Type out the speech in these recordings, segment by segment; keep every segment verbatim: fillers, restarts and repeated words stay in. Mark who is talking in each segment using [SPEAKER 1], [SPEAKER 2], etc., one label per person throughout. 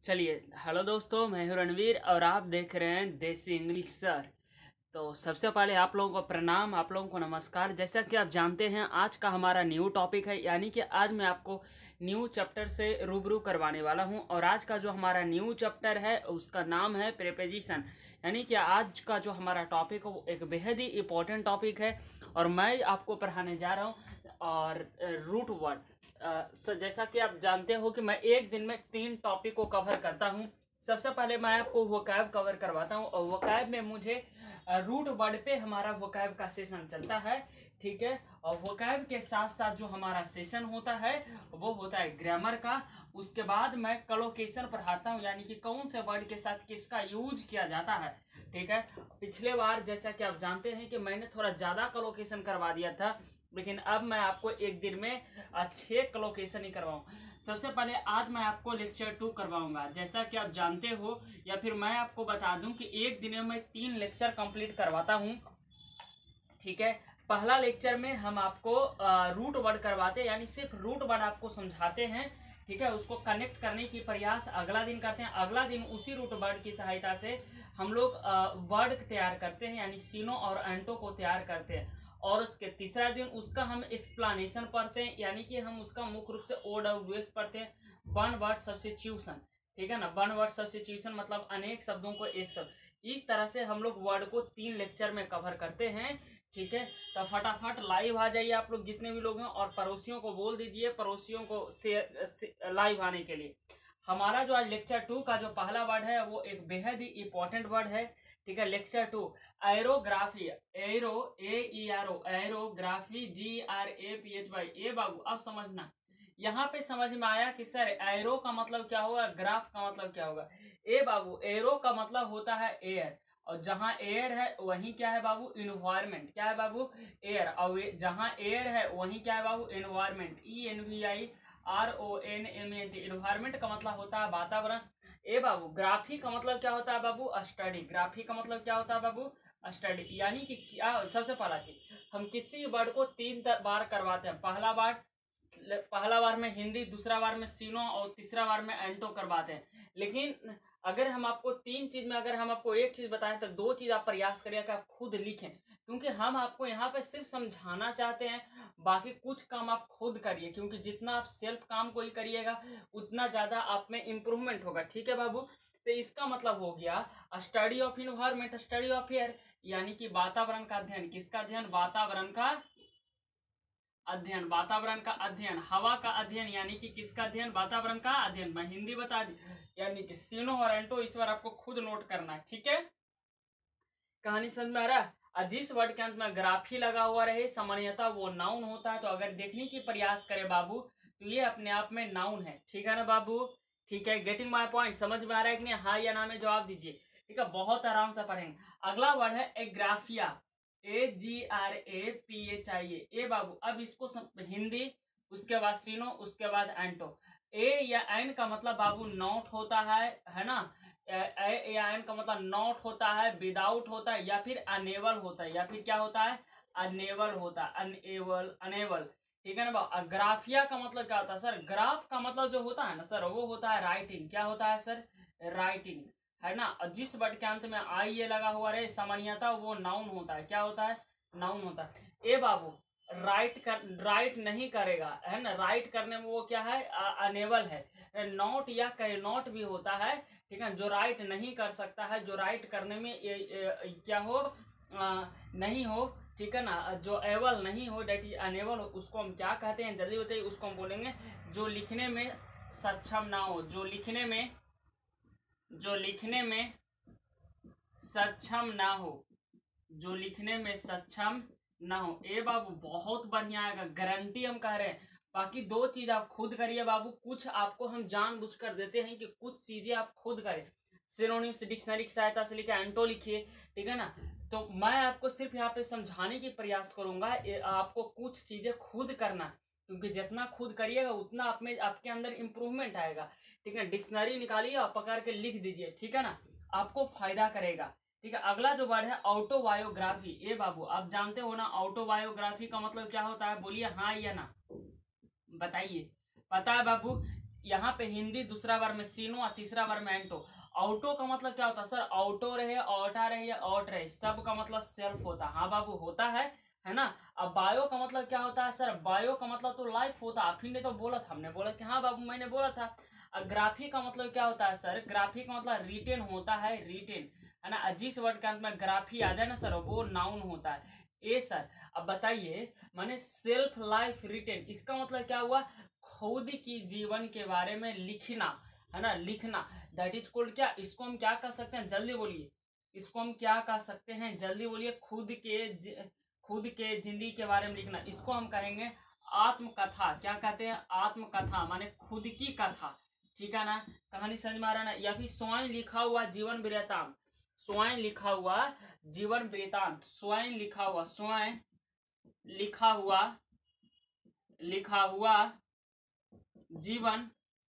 [SPEAKER 1] चलिए। हेलो दोस्तों, मैं हूं रणवीर और आप देख रहे हैं देसी इंग्लिश सर। तो सबसे पहले आप लोगों को प्रणाम, आप लोगों को नमस्कार। जैसा कि आप जानते हैं, आज का हमारा न्यू टॉपिक है, यानी कि आज मैं आपको न्यू चैप्टर से रूबरू करवाने वाला हूं। और आज का जो हमारा न्यू चैप्टर है उसका नाम है प्रीपोजिशन। यानी कि आज का जो हमारा टॉपिक है वो एक बेहद ही इम्पोर्टेंट टॉपिक है और मैं आपको पढ़ाने जा रहा हूँ। और रूट वर्ड, सर जैसा कि आप जानते हो कि मैं एक दिन में तीन टॉपिक को कवर करता हूँ। सबसे पहले मैं आपको वोकैब कवर करवाता हूँ और वोकैब में मुझे रूट वर्ड पे हमारा वोकैब का सेशन चलता है, ठीक है। और वोकैब के साथ साथ जो हमारा सेशन होता है वो होता है ग्रामर का। उसके बाद मैं कलोकेशन पढ़ाता हूँ, यानी कि कौन से वर्ड के साथ किसका यूज किया जाता है, ठीक है। पिछले बार जैसा कि आप जानते हैं कि मैंने थोड़ा ज़्यादा कलोकेशन करवा दिया था, लेकिन अब मैं आपको एक दिन में छः कलोकेशन ही करवाऊँ। सबसे पहले आज मैं आपको लेक्चर टू करवाऊंगा। जैसा कि आप जानते हो, या फिर मैं आपको बता दूं कि एक दिन में मैं तीन लेक्चर कंप्लीट करवाता हूं, ठीक है। पहला लेक्चर में हम आपको रूट वर्ड करवाते हैं, यानी सिर्फ रूट वर्ड आपको समझाते हैं, ठीक है। उसको कनेक्ट करने की प्रयास अगला दिन करते हैं। अगला दिन उसी रूट वर्ड की सहायता से हम लोग वर्ड तैयार करते हैं, यानी सीनो और एंटो को तैयार करते हैं। और उसके तीसरा दिन उसका हम एक्सप्लेनेशन पढ़ते हैं, यानी कि हम उसका मुख्य रूप से ओ डब्ल्यू एस पढ़ते हैं, वन वर्ड सब्स्टिट्यूशन, ठीक है ना। वन वर्ड सब्स्टिट्यूशन मतलब अनेक शब्दों को एक शब्द। इस तरह से हम लोग वर्ड को तीन लेक्चर में कवर करते हैं, ठीक है। तो फटाफट लाइव आ जाइए आप लोग जितने भी लोग हैं, और पड़ोसियों को बोल दीजिए पड़ोसियों को शेयर लाइव आने के लिए। हमारा जो आज लेक्चर टू का जो पहला वर्ड है वो एक बेहद ही इंपॉर्टेंट वर्ड है, ठीक है। Lecture two aerography, aero A E R O, aerography, G R A P H Y. ए बाबू अब समझना, यहाँ पे समझ में आया कि सर एरो का मतलब क्या होगा, ग्राफ का मतलब क्या होगा। ए बाबू एरो का मतलब होता है एयर, और जहां एयर है वहीं क्या है बाबू, इन्वायरमेंट। क्या है बाबू, एयर। और जहां एयर है वहीं क्या है बाबू, environment. E N V I R O N M N T. Environment का मतलब होता है वातावरण। ए बाबू ग्राफी का मतलब क्या होता है बाबू, स्टडी। ग्राफी का मतलब क्या होता है बाबू, स्टडी। यानी कि क्या, सबसे पहला चीज हम किसी वर्ड को तीन बार करवाते हैं। पहला बार पहला बार में हिंदी, दूसरा बार में सीनो और तीसरा बार में एंटो करवाते हैं। लेकिन अगर हम आपको तीन चीज में अगर हम आपको एक चीज बताएं तो दो चीज आप प्रयास करिए कि आप खुद लिखें, क्योंकि हम आपको यहाँ पे सिर्फ समझाना चाहते हैं। बाकी कुछ काम आप खुद करिए, क्योंकि जितना आप सेल्फ काम को ही करिएगा उतना ज्यादा आप में इम्प्रूवमेंट होगा, ठीक है बाबू। तो इसका मतलब हो गया study of environment, study of air, यानी कि वातावरण का अध्ययन। किसका अध्ययन, वातावरण का अध्ययन। वातावरण का अध्ययन, हवा का अध्ययन, यानी कि किसका अध्ययन, वातावरण का अध्ययन। मैं हिंदी बता दी, यानी कि सीनो और एंटो इस बार आपको खुद नोट करना है, ठीक है। कहानी समझ में आ रहा है। जिस वर्ड के अंत में ग्राफी लगा हुआ रहे सामान्यतः वो नाउन होता है। तो अगर देखने की प्रयास करे बाबू तो ये अपने आप में नाउन है, ठीक है ना बाबू, ठीक है। गेटिंग माय पॉइंट, समझ में आ रहा है कि नहीं, हाँ या ना में जवाब दीजिए, ठीक है। बहुत आराम से पढ़ेंगे। अगला वर्ड है agraphia, A G R A P H I A. ए बाबू अब इसको हिंदी, उसके बाद सीनो, उसके बाद एंटो। ए या एन का मतलब बाबू नॉट होता है है ना। ए या एन का मतलब नॉट होता है, विदाउट होता है, या फिर अनेबल होता है, या फिर क्या होता है, अनेबल होता है, अनएबल, अनेबल, ठीक है ना बाबू। ग्राफिया का मतलब क्या होता है सर, ग्राफ का मतलब जो होता है ना सर वो होता है राइटिंग। क्या होता है सर, राइटिंग, है ना। जिस वर्ड के अंत में आई ए लगा हुआ रहे सामान्यतः वो नाउन होता है। क्या होता है, नाउन होता है। ए बाबू राइट कर राइट नहीं करेगा, है ना। राइट करने में वो क्या है, अनेबल है। नॉट या नॉट भी होता है, ठीक है। जो राइट नहीं कर सकता है, जो राइट करने में ये, ये, क्या हो, आ, नहीं हो, ठीक है ना। जो एबल नहीं हो, डेट इज अनेबल हो, उसको हम क्या कहते हैं, जल्दी बताइए। उसको हम बोलेंगे जो लिखने में सक्षम ना हो, जो लिखने में जो लिखने में सक्षम ना हो, जो लिखने में सक्षम ना हो। ए बाबू बहुत बढ़िया आएगा, गारंटी हम कह रहे हैं। बाकी दो चीज आप खुद करिए बाबू। कुछ आपको हम जानबूझ कर देते हैं कि कुछ चीजें आप खुद करें। सिनोनिम्स डिक्शनरी की सहायता से लिखे, एंटो लिखिए, ठीक है ना। तो मैं आपको सिर्फ यहाँ पे समझाने की प्रयास करूंगा, आपको कुछ चीजें खुद करना, क्योंकि जितना खुद करिएगा उतना आप में आपके अंदर इंप्रूवमेंट आएगा, ठीक है। डिक्शनरी निकालिए और पकड़ के लिख दीजिए, ठीक है ना, आपको फायदा करेगा, ठीक है। अगला जो वर्ड है ऑटोबायोग्राफी। ए बाबू आप जानते हो ना ऑटोबायोग्राफी का मतलब क्या होता है, बोलिए हाँ या ना, बताइए। पता है बाबू, यहाँ पे हिंदी दूसरा बार में सीनो और तीसरा बार में एंटो। ऑटो का मतलब क्या होता है सर? ऑटो रहे, ऑटा रहे या ऑट रहे, सब का मतलब सेल्फ होता है। हाँ बाबू होता है, है ना। अब बायो का मतलब क्या होता है सर? बायो का मतलब तो लाइफ होता है। आप ही ने तो बोला था, हमने बोला कि हाँ बाबू मैंने बोला था। ग्राफी का मतलब क्या होता है सर? ग्राफी का मतलब रिटेन होता है, रिटेन, है ना। जिस वर्ड के अंत में ग्राफी आ जाए ना सर, वो नाउन होता है। ए सर अब बताइए, माने सेल्फ लाइफ रिटेन, इसका मतलब क्या हुआ? खुद की जीवन के बारे में लिखना, है ना, लिखना। दैट इज कॉल्ड क्या? इसको हम क्या कह सकते हैं? जल्दी बोलिए, इसको हम क्या कह सकते हैं? जल्दी बोलिए। खुद के ज... खुद के जिंदगी के बारे में लिखना, इसको हम कहेंगे आत्मकथा। क्या कहते हैं? आत्मकथा, माने खुद की कथा, ठीक है ना। कहानी समझ में आ रहा है ना। या फिर स्वयं लिखा हुआ जीवन वृत्तांत, स्वयं लिखा हुआ जीवन वृत्तांत, स्वयं लिखा हुआ, स्वयं लिखा हुआ लिखा हुआ जीवन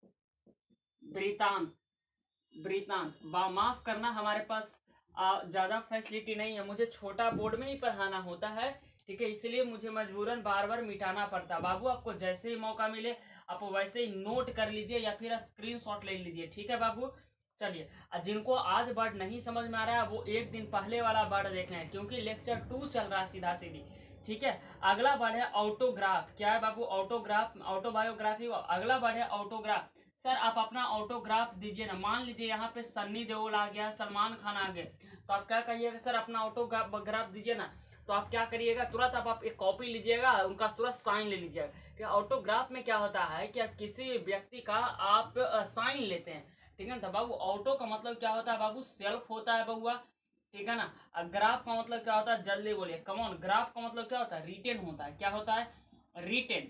[SPEAKER 1] वृत्तांत, वृत्तांत। माफ करना, हमारे पास ज्यादा फैसिलिटी नहीं है, मुझे छोटा बोर्ड में ही पढ़ाना होता है, ठीक है, इसलिए मुझे मजबूरन बार बार मिटाना पड़ता है। बाबू आपको जैसे ही मौका मिले आप वैसे ही नोट कर लीजिए या फिर स्क्रीनशॉट ले लीजिए, ठीक है बाबू। चलिए, जिनको आज वर्ड नहीं समझ में आ रहा है वो एक दिन पहले वाला वर्ड देख लें, क्योंकि लेक्चर टू चल रहा है सीधा सीधी, ठीक है। अगला वर्ड है ऑटोग्राफ। क्या है बाबू? Autograph, autobiography. अगला वर्ड है ऑटोग्राफ। सर आप अपना ऑटोग्राफ दीजिए ना। मान लीजिए यहाँ पे सन्नी देओल आ गया, सलमान खान आ गए, तो आप क्या कहिएगा? सर अपना ऑटोग्राफ दीजिए ना। तो आप क्या करिएगा? तुरंत आप, आप एक कॉपी लीजिएगा, उनका तुरंत साइन ले लीजिएगा। ऑटोग्राफ में क्या होता है कि आप किसी व्यक्ति का आप साइन लेते हैं, ठीक है ना। तो बाबू ऑटो का मतलब क्या होता है बाबू? सेल्फ होता है बहुआ, ठीक है ना। ग्राफ का मतलब क्या होता है? जल्दी बोलिए, कमॉन। ग्राफ का मतलब क्या होता है? रिटेन होता है। क्या होता है? रिटेन,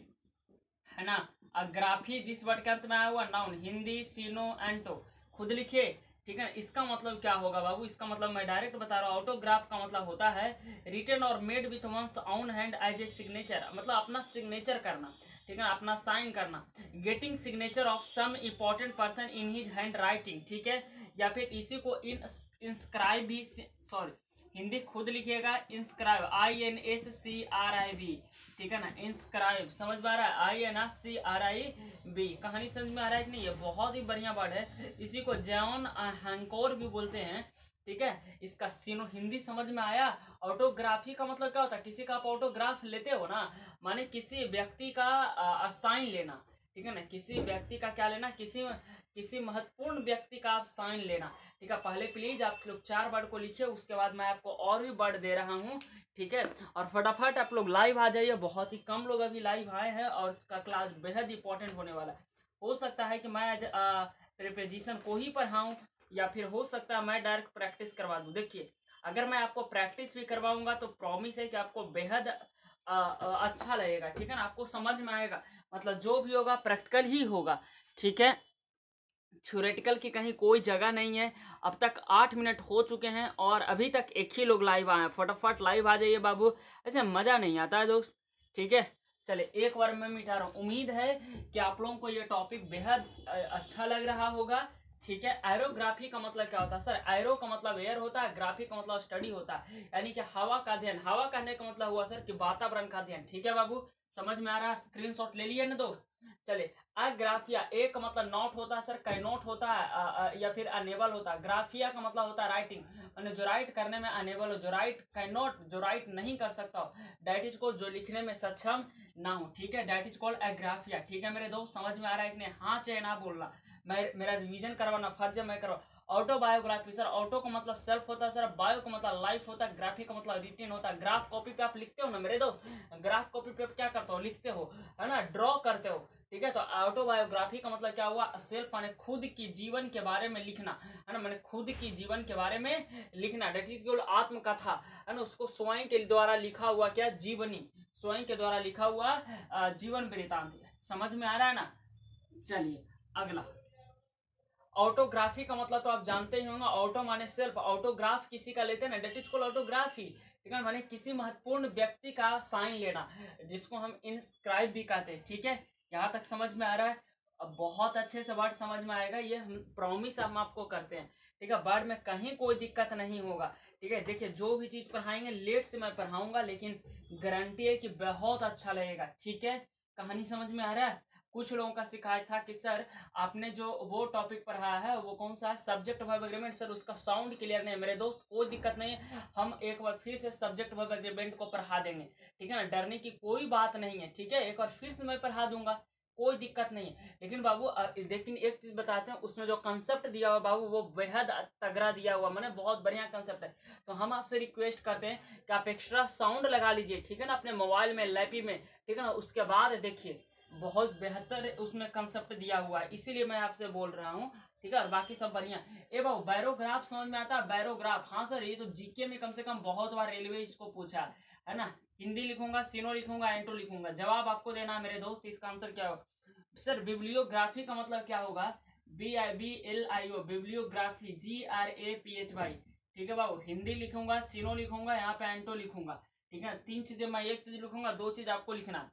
[SPEAKER 1] है ना। ग्राफी जिस वर्ड के अंत में आया हुआ नाउन, हिंदी सीनो एंटो, खुद लिखिए, ठीक है ना। इसका मतलब क्या होगा बाबू? इसका मतलब मैं डायरेक्ट बता रहा हूँ। ऑटोग्राफ का मतलब होता है रिटन और made with one's own hand as a signature, मतलब अपना सिग्नेचर करना, ठीक है, अपना साइन करना। Getting signature of some important person in his handwriting, ठीक है। या फिर इसी को इन इंस्क्राइब भी, सॉरी हिंदी खुद लिखिएगा, inscribe, I N S C R I B, ठीक है ना। इंस्क्राइब समझ में आ रहा है? I N S C R I B. कहानी समझ में आ रहा है कि नहीं? ये बहुत ही बढ़िया वर्ड है, इसी को जॉन हैंकोर भी बोलते हैं, ठीक है। इसका सीनो हिंदी समझ में आया। ऑटोग्राफी का मतलब क्या होता है? किसी का आप ऑटोग्राफ लेते हो ना, माने किसी व्यक्ति का साइन लेना, ठीक है ना। किसी व्यक्ति का क्या लेना? किसी किसी महत्वपूर्ण व्यक्ति का आप साइन लेना, ठीक है। पहले प्लीज आप लोग चार वर्ड को लिखिए, उसके बाद मैं आपको और भी वर्ड दे रहा हूँ, ठीक है। और फटाफट आप लोग लाइव आ जाइए, बहुत ही कम लोग अभी लाइव आए हैं और इसका क्लास बेहद इंपॉर्टेंट होने वाला है। हो सकता है कि मैं आज प्रिपरेशन को ही पढ़ाऊँ, या फिर हो सकता है मैं डायरेक्ट प्रैक्टिस करवा दूँ। देखिए, अगर मैं आपको प्रैक्टिस भी करवाऊंगा तो प्रॉमिस है कि आपको बेहद आ, आ, अच्छा लगेगा, ठीक है ना। आपको समझ में आएगा, मतलब जो भी होगा प्रैक्टिकल ही होगा, ठीक है। थ्योरेटिकल की कहीं कोई जगह नहीं है। अब तक आठ मिनट हो चुके हैं और अभी तक एक ही लोग लाइव आए हैं। फटाफट लाइव आ जाइए बाबू, ऐसे मज़ा नहीं आता है दोस्त, ठीक है। चले एक बार मैं मिटा रहा हूँ। उम्मीद है कि आप लोगों को ये टॉपिक बेहद अच्छा लग रहा होगा, ठीक है। एरोग्राफी का मतलब क्या होता है सर? एरो का मतलब एयर होता है, ग्राफी का मतलब स्टडी होता है, यानी कि हवा का अध्ययन। हवा कहने का मतलब हुआ सर कि वातावरण का अध्ययन, ठीक है बाबू। समझ में आ रहा है? स्क्रीनशॉट ले लिया ना दोस्त। चले, अग्राफिया, ए का मतलब नॉट होता है सर, कैनॉट होता है, आ, आ, या फिर अनेबल होता है। ग्राफिया का मतलब होता है राइटिंग, मैंने जो राइट करने में अनेबल हो, जो राइट कैनॉट, जो राइट नहीं कर सकता हो, डैट इज कॉल्ड, जो लिखने में सक्षम ना हो, ठीक है, डैट इज कॉल्ड एग्राफिया, ठीक है मेरे दोस्त। समझ में आ रहा है कि नहीं? हाँ चाहे ना बोलना, मैं मेरा रिवीजन करवाना फर्ज है, मैं करवा। ऑटोबायोग्राफी सर, ऑटो का मतलब सेल्फ होता है सर, बायो का मतलब लाइफ होता है, ग्राफी का मतलब रिटेन होता है। ग्राफ कॉपी पे आप लिखते हो ना मेरे दोस्त, ग्राफ कॉपी पे आप क्या करते हो? लिखते हो, है ना, ड्रॉ करते हो, ठीक है। तो ऑटोबायोग्राफी का मतलब क्या हुआ? सेल्फ माने खुद की जीवन के बारे में लिखना, है ना, माने खुद की जीवन के बारे में लिखना, डेट इज कॉल्ड आत्मकथा, है ना। उसको स्वयं के द्वारा लिखा हुआ क्या? जीवनी, स्वयं के द्वारा लिखा हुआ जीवन वृत्तांत। समझ में आ रहा है ना? चलिए अगला, ऑटोग्राफी का मतलब तो आप जानते ही होंगे। ऑटो माने सेल्फ, ऑटोग्राफ किसी का लेते हैं ना, डेट इज कॉल्ड ऑटोग्राफी, ठीक है, माने किसी महत्वपूर्ण व्यक्ति का साइन लेना, जिसको हम इंस्क्राइब भी कहते हैं, ठीक है। यहाँ तक समझ में आ रहा है? अब बहुत अच्छे से वर्ड समझ में आएगा, ये हम प्रॉमिस हम आपको करते हैं, ठीक है। वर्ड में कहीं कोई दिक्कत नहीं होगा, ठीक है। देखिए, जो भी चीज पढ़ाएंगे लेट से मैं पढ़ाऊंगा, लेकिन गारंटी है कि बहुत अच्छा लगेगा, ठीक है। कहानी समझ में आ रहा है? कुछ लोगों का शिकायत था कि सर आपने जो वो टॉपिक पढ़ाया है वो कौन सा है, सब्जेक्ट वर्ब एग्रीमेंट, सर उसका साउंड क्लियर नहीं है। मेरे दोस्त कोई दिक्कत नहीं है, हम एक बार फिर से सब्जेक्ट वर्ब एग्रीमेंट को पढ़ा देंगे, ठीक है ना, डरने की कोई बात नहीं है, ठीक है, एक बार फिर से मैं पढ़ा दूंगा, कोई दिक्कत नहीं है। लेकिन बाबू लेकिन एक चीज बताते हैं, उसमें जो कंसेप्ट दिया हुआ बाबू वो बेहद तगड़ा दिया हुआ, मैंने बहुत बढ़िया कंसेप्ट है। तो हम आपसे रिक्वेस्ट करते हैं कि आप एक्स्ट्रा साउंड लगा लीजिए, ठीक है ना, अपने मोबाइल में, लैपटॉप में, ठीक है ना, उसके बाद देखिए बहुत बेहतर उसमें कंसेप्ट दिया हुआ है, इसीलिए मैं आपसे बोल रहा हूँ, ठीक है। और बाकी सब बढ़िया। ए बाबू बैरोग्राफ समझ में आता है? बैरोग्राफ, हाँ सर ये तो जीके में कम से कम बहुत बार रेलवे इसको पूछा है ना। हिंदी लिखूंगा, सीनो लिखूंगा, एंटो लिखूंगा, जवाब आपको देना है मेरे दोस्त। इसका आंसर क्या होगा सर? बिब्लियोग्राफी का मतलब क्या होगा? B I B L I O, bibliography, G R A P H Y, ठीक है बाबू। हिंदी लिखूंगा, सीनो लिखूंगा, यहाँ पे एंटो लिखूंगा, ठीक है। तीन चीजें, मैं एक चीज लिखूंगा, दो चीज आपको लिखना।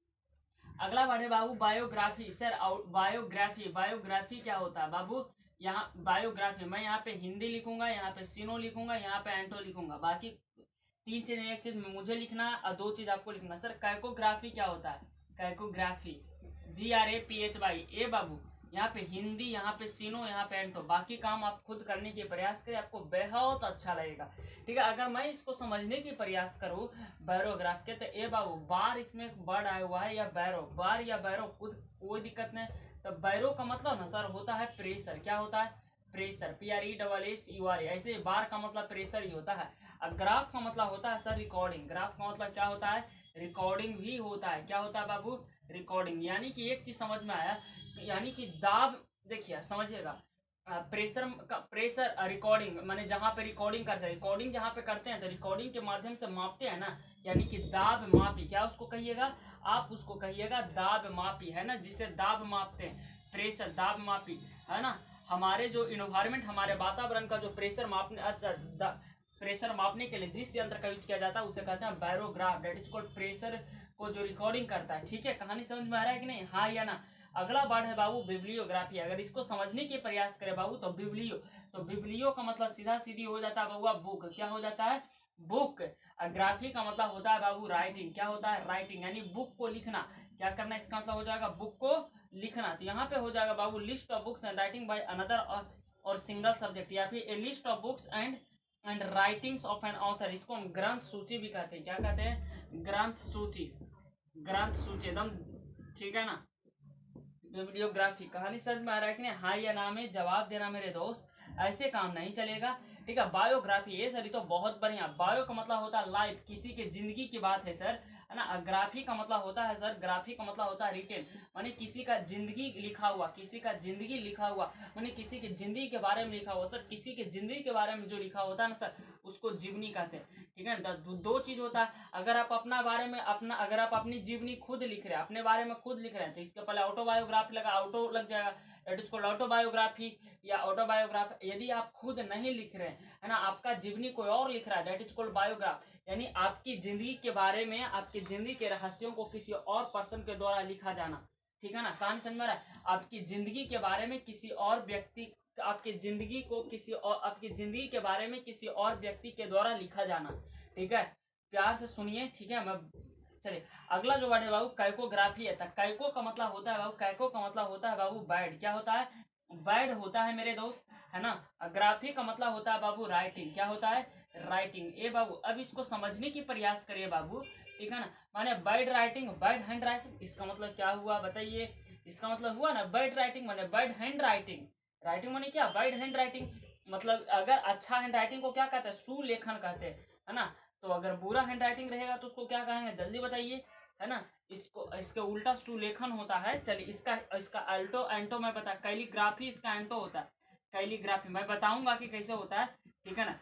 [SPEAKER 1] अगला बढ़े बाबू बायोग्राफी। सर बायोग्राफी, बायोग्राफी क्या होता है बाबू? यहाँ बायोग्राफी, मैं यहाँ पे हिंदी लिखूंगा, यहाँ पे सीनो लिखूंगा, यहाँ पे एंटो लिखूंगा, बाकी तीन चीज, एक चीज मुझे लिखना और दो चीज आपको लिखना। सर कैकोग्राफी क्या होता है? Cacography, G R A P H Y, ए बाबू, यहाँ पे हिंदी, यहाँ पे सीनो, यहाँ पे एंटो, बाकी काम आप खुद करने के प्रयास करें, आपको बहुत अच्छा लगेगा, ठीक है। अगर मैं इसको समझने की प्रयास करूँ बैरोग्राफ के, तो ए बाबू बार इसमें एक वर्ड आया हुआ है, या बैरो, बार या बैरो, खुद कोई दिक्कत नहीं। तो बैरो का मतलब ना सर होता है प्रेशर, क्या होता है? Pressure, P R E double S U R, ऐसे बार का मतलब प्रेशर ही होता है। और ग्राफ का मतलब होता है सर रिकॉर्डिंग, ग्राफ का मतलब क्या होता है? रिकॉर्डिंग भी होता है, क्या होता है बाबू? रिकॉर्डिंग। यानी कि एक चीज समझ में आया, यानी कि दाब, देखिए समझिएगा, प्रेशर का, प्रेशर रिकॉर्डिंग माने जहाँ पे रिकॉर्डिंग करते हैं, रिकॉर्डिंग जहाँ पे करते हैं तो रिकॉर्डिंग के माध्यम से मापते हैं ना, यानी कि दाब मापी, क्या उसको कहिएगा आप? उसको कहिएगा दाब मापी, है ना, जिसे दाब मापते हैं, प्रेशर, दाब मापी, है ना। हमारे जो इन्वायरमेंट, हमारे वातावरण का जो प्रेशर मापने, अच्छा प्रेशर मापने के लिए जिस यंत्र का यूज किया जाता है उसे कहते हैं barograph, that is called pressure को जो रिकॉर्डिंग करता है, ठीक है। कहानी समझ में आ रहा है कि नहीं? हाँ या ना? अगला वर्ड है बाबू बिब्लियोग्राफी। अगर इसको समझने के प्रयास करें बाबू तो बिब्लियो, तो बिब्लियो का मतलब सीधा सीधी हो जाता है बाबू बुक, क्या हो जाता है? बुक। ग्राफी का मतलब होता है बाबू राइटिंग, क्या होता है? राइटिंग, यानी बुक को लिखना, क्या करना, इसका मतलब हो जाएगा बुक को लिखना। तो यहाँ पे हो जाएगा बाबू list of books and writing by another और सिंगल सब्जेक्ट, या फिर a list of books and and writings of an author, इसको हम ग्रंथ सूची भी कहते हैं, क्या कहते हैं? ग्रंथ सूची, ग्रंथ सूची, एकदम ठीक है ना। बिब्लियोग्राफी, कहानी समझ में आ रहा है कि नहीं? हाँ या ना में जवाब देना मेरे दोस्त, ऐसे काम नहीं चलेगा, ठीक है। बायोग्राफी, ये सर तो बहुत बढ़िया। बायो का मतलब होता है लाइफ, किसी के जिंदगी की बात है सर, है ना। ग्राफी का मतलब होता है सर, ग्राफी का मतलब होता है रिटेन, माने किसी का जिंदगी लिखा हुआ, किसी का जिंदगी लिखा हुआ, माने किसी की जिंदगी के बारे में लिखा हुआ सर, किसी की जिंदगी के बारे में जो लिखा होता है ना सर, उसको जीवनी कहते हैं, ठीक है। दो, दो चीज होता है, अगर आप अपना बारे में अपना अगर आप अपनी जीवनी खुद लिख रहे हैं, अपने बारे में खुद लिख रहे हैं, तो इसके पहले ऑटोबायोग्राफी लगा, ऑटो लग जाएगा, इट इज कॉल्ड ऑटोबायोग्राफी या ऑटोबायोग्राफ। यदि आप खुद नहीं लिख रहे हैं, है ना, आपका जीवनी कोई और लिख रहा है, दैट इज कॉल्ड बायोग्राफ, यानी आपकी जिंदगी के बारे में, आपकी जिंदगी के रहस्यों को किसी और पर्सन के द्वारा लिखा जाना, ठीक है ना। कहानी समझ में आ रहा है? आपकी जिंदगी के बारे में किसी और व्यक्ति, आपकी जिंदगी को किसी और, आपकी जिंदगी के बारे में किसी और व्यक्ति के द्वारा लिखा जाना, ठीक है। प्यार से सुनिए, ठीक है। मैं चलिए अगला जो वर्ड है बाबू कैकोग्राफी है। कैको का मतलब होता है बाबू, कैको का मतलब होता है बाबू बैड, क्या होता है? बैड होता है मेरे दोस्त, है ना। ग्राफी का मतलब होता है बाबू राइटिंग, क्या होता है? राइटिंग। ए बाबू अब इसको समझने की प्रयास करिए बाबू, ठीक है ना। माने bad writing, bad handwriting, इसका मतलब क्या हुआ बताइए? इसका मतलब हुआ ना बैड राइटिंग माने बैड हैंड राइटिंग, राइटिंग माने क्या? बैड हैंड राइटिंग, मतलब अगर अच्छा हैंड राइटिंग को क्या कहते हैं? सुलेखन कहते हैं, है ना। तो अगर बुरा हैंड राइटिंग रहेगा तो उसको क्या कहेंगे? जल्दी बताइए, है ना। इसको इसके उल्टा सुलेखन होता है। चलिए इसका इसका अल्टो एंटो मैं बता, कैलीग्राफी इसका एंटो होता है, कैलीग्राफी मैं बताऊंगा कि कैसे होता है, ठीक है ना।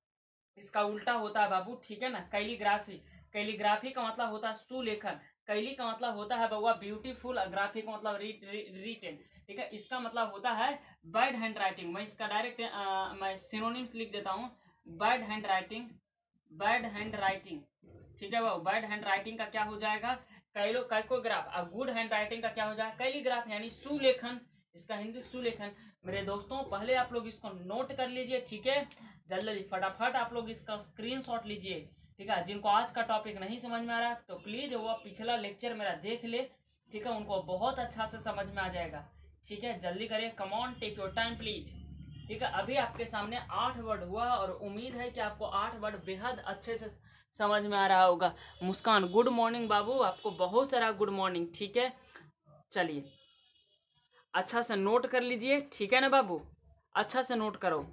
[SPEAKER 1] इसका उल्टा होता है बाबू, ठीक है ना, कैलीग्राफी। कैलीग्राफी का मतलब होता है सुलेखन, कैली का मतलब होता है बउआ ब्यूटीफुल, ग्राफी का मतलब रिटेन, ठीक है। इसका मतलब होता है बैड हैंड राइटिंग। मैं इसका डायरेक्ट मैं सिनोनिम्स लिख देता हूँ, bad handwriting, bad handwriting, ठीक है बाबू। बैड हैंड राइटिंग का क्या हो जाएगा? कैलो कैकोग्राफ। और गुड हैंड राइटिंग का क्या हो जाएगा? कैलीग्राफ, यानी सुलेखन, इसका हिंदी सुलेखन। मेरे दोस्तों पहले आप लोग इसको नोट कर लीजिए, ठीक है। जल्दी जल्दी फटाफट आप लोग इसका स्क्रीनशॉट लीजिए, ठीक है। जिनको आज का टॉपिक नहीं समझ में आ रहा है तो प्लीज वो पिछला लेक्चर मेरा देख ले, ठीक है, उनको बहुत अच्छा से समझ में आ जाएगा। ठीक है, जल्दी करिए, come on, take your time please. ठीक है, अभी आपके सामने आठ वर्ड हुआ और उम्मीद है कि आपको आठ वर्ड बेहद अच्छे से समझ में आ रहा होगा। मुस्कान, गुड मॉर्निंग बाबू, आपको बहुत सारा गुड मॉर्निंग। ठीक है, चलिए अच्छा से नोट कर लीजिए, ठीक है ना बाबू, अच्छा से नोट करो।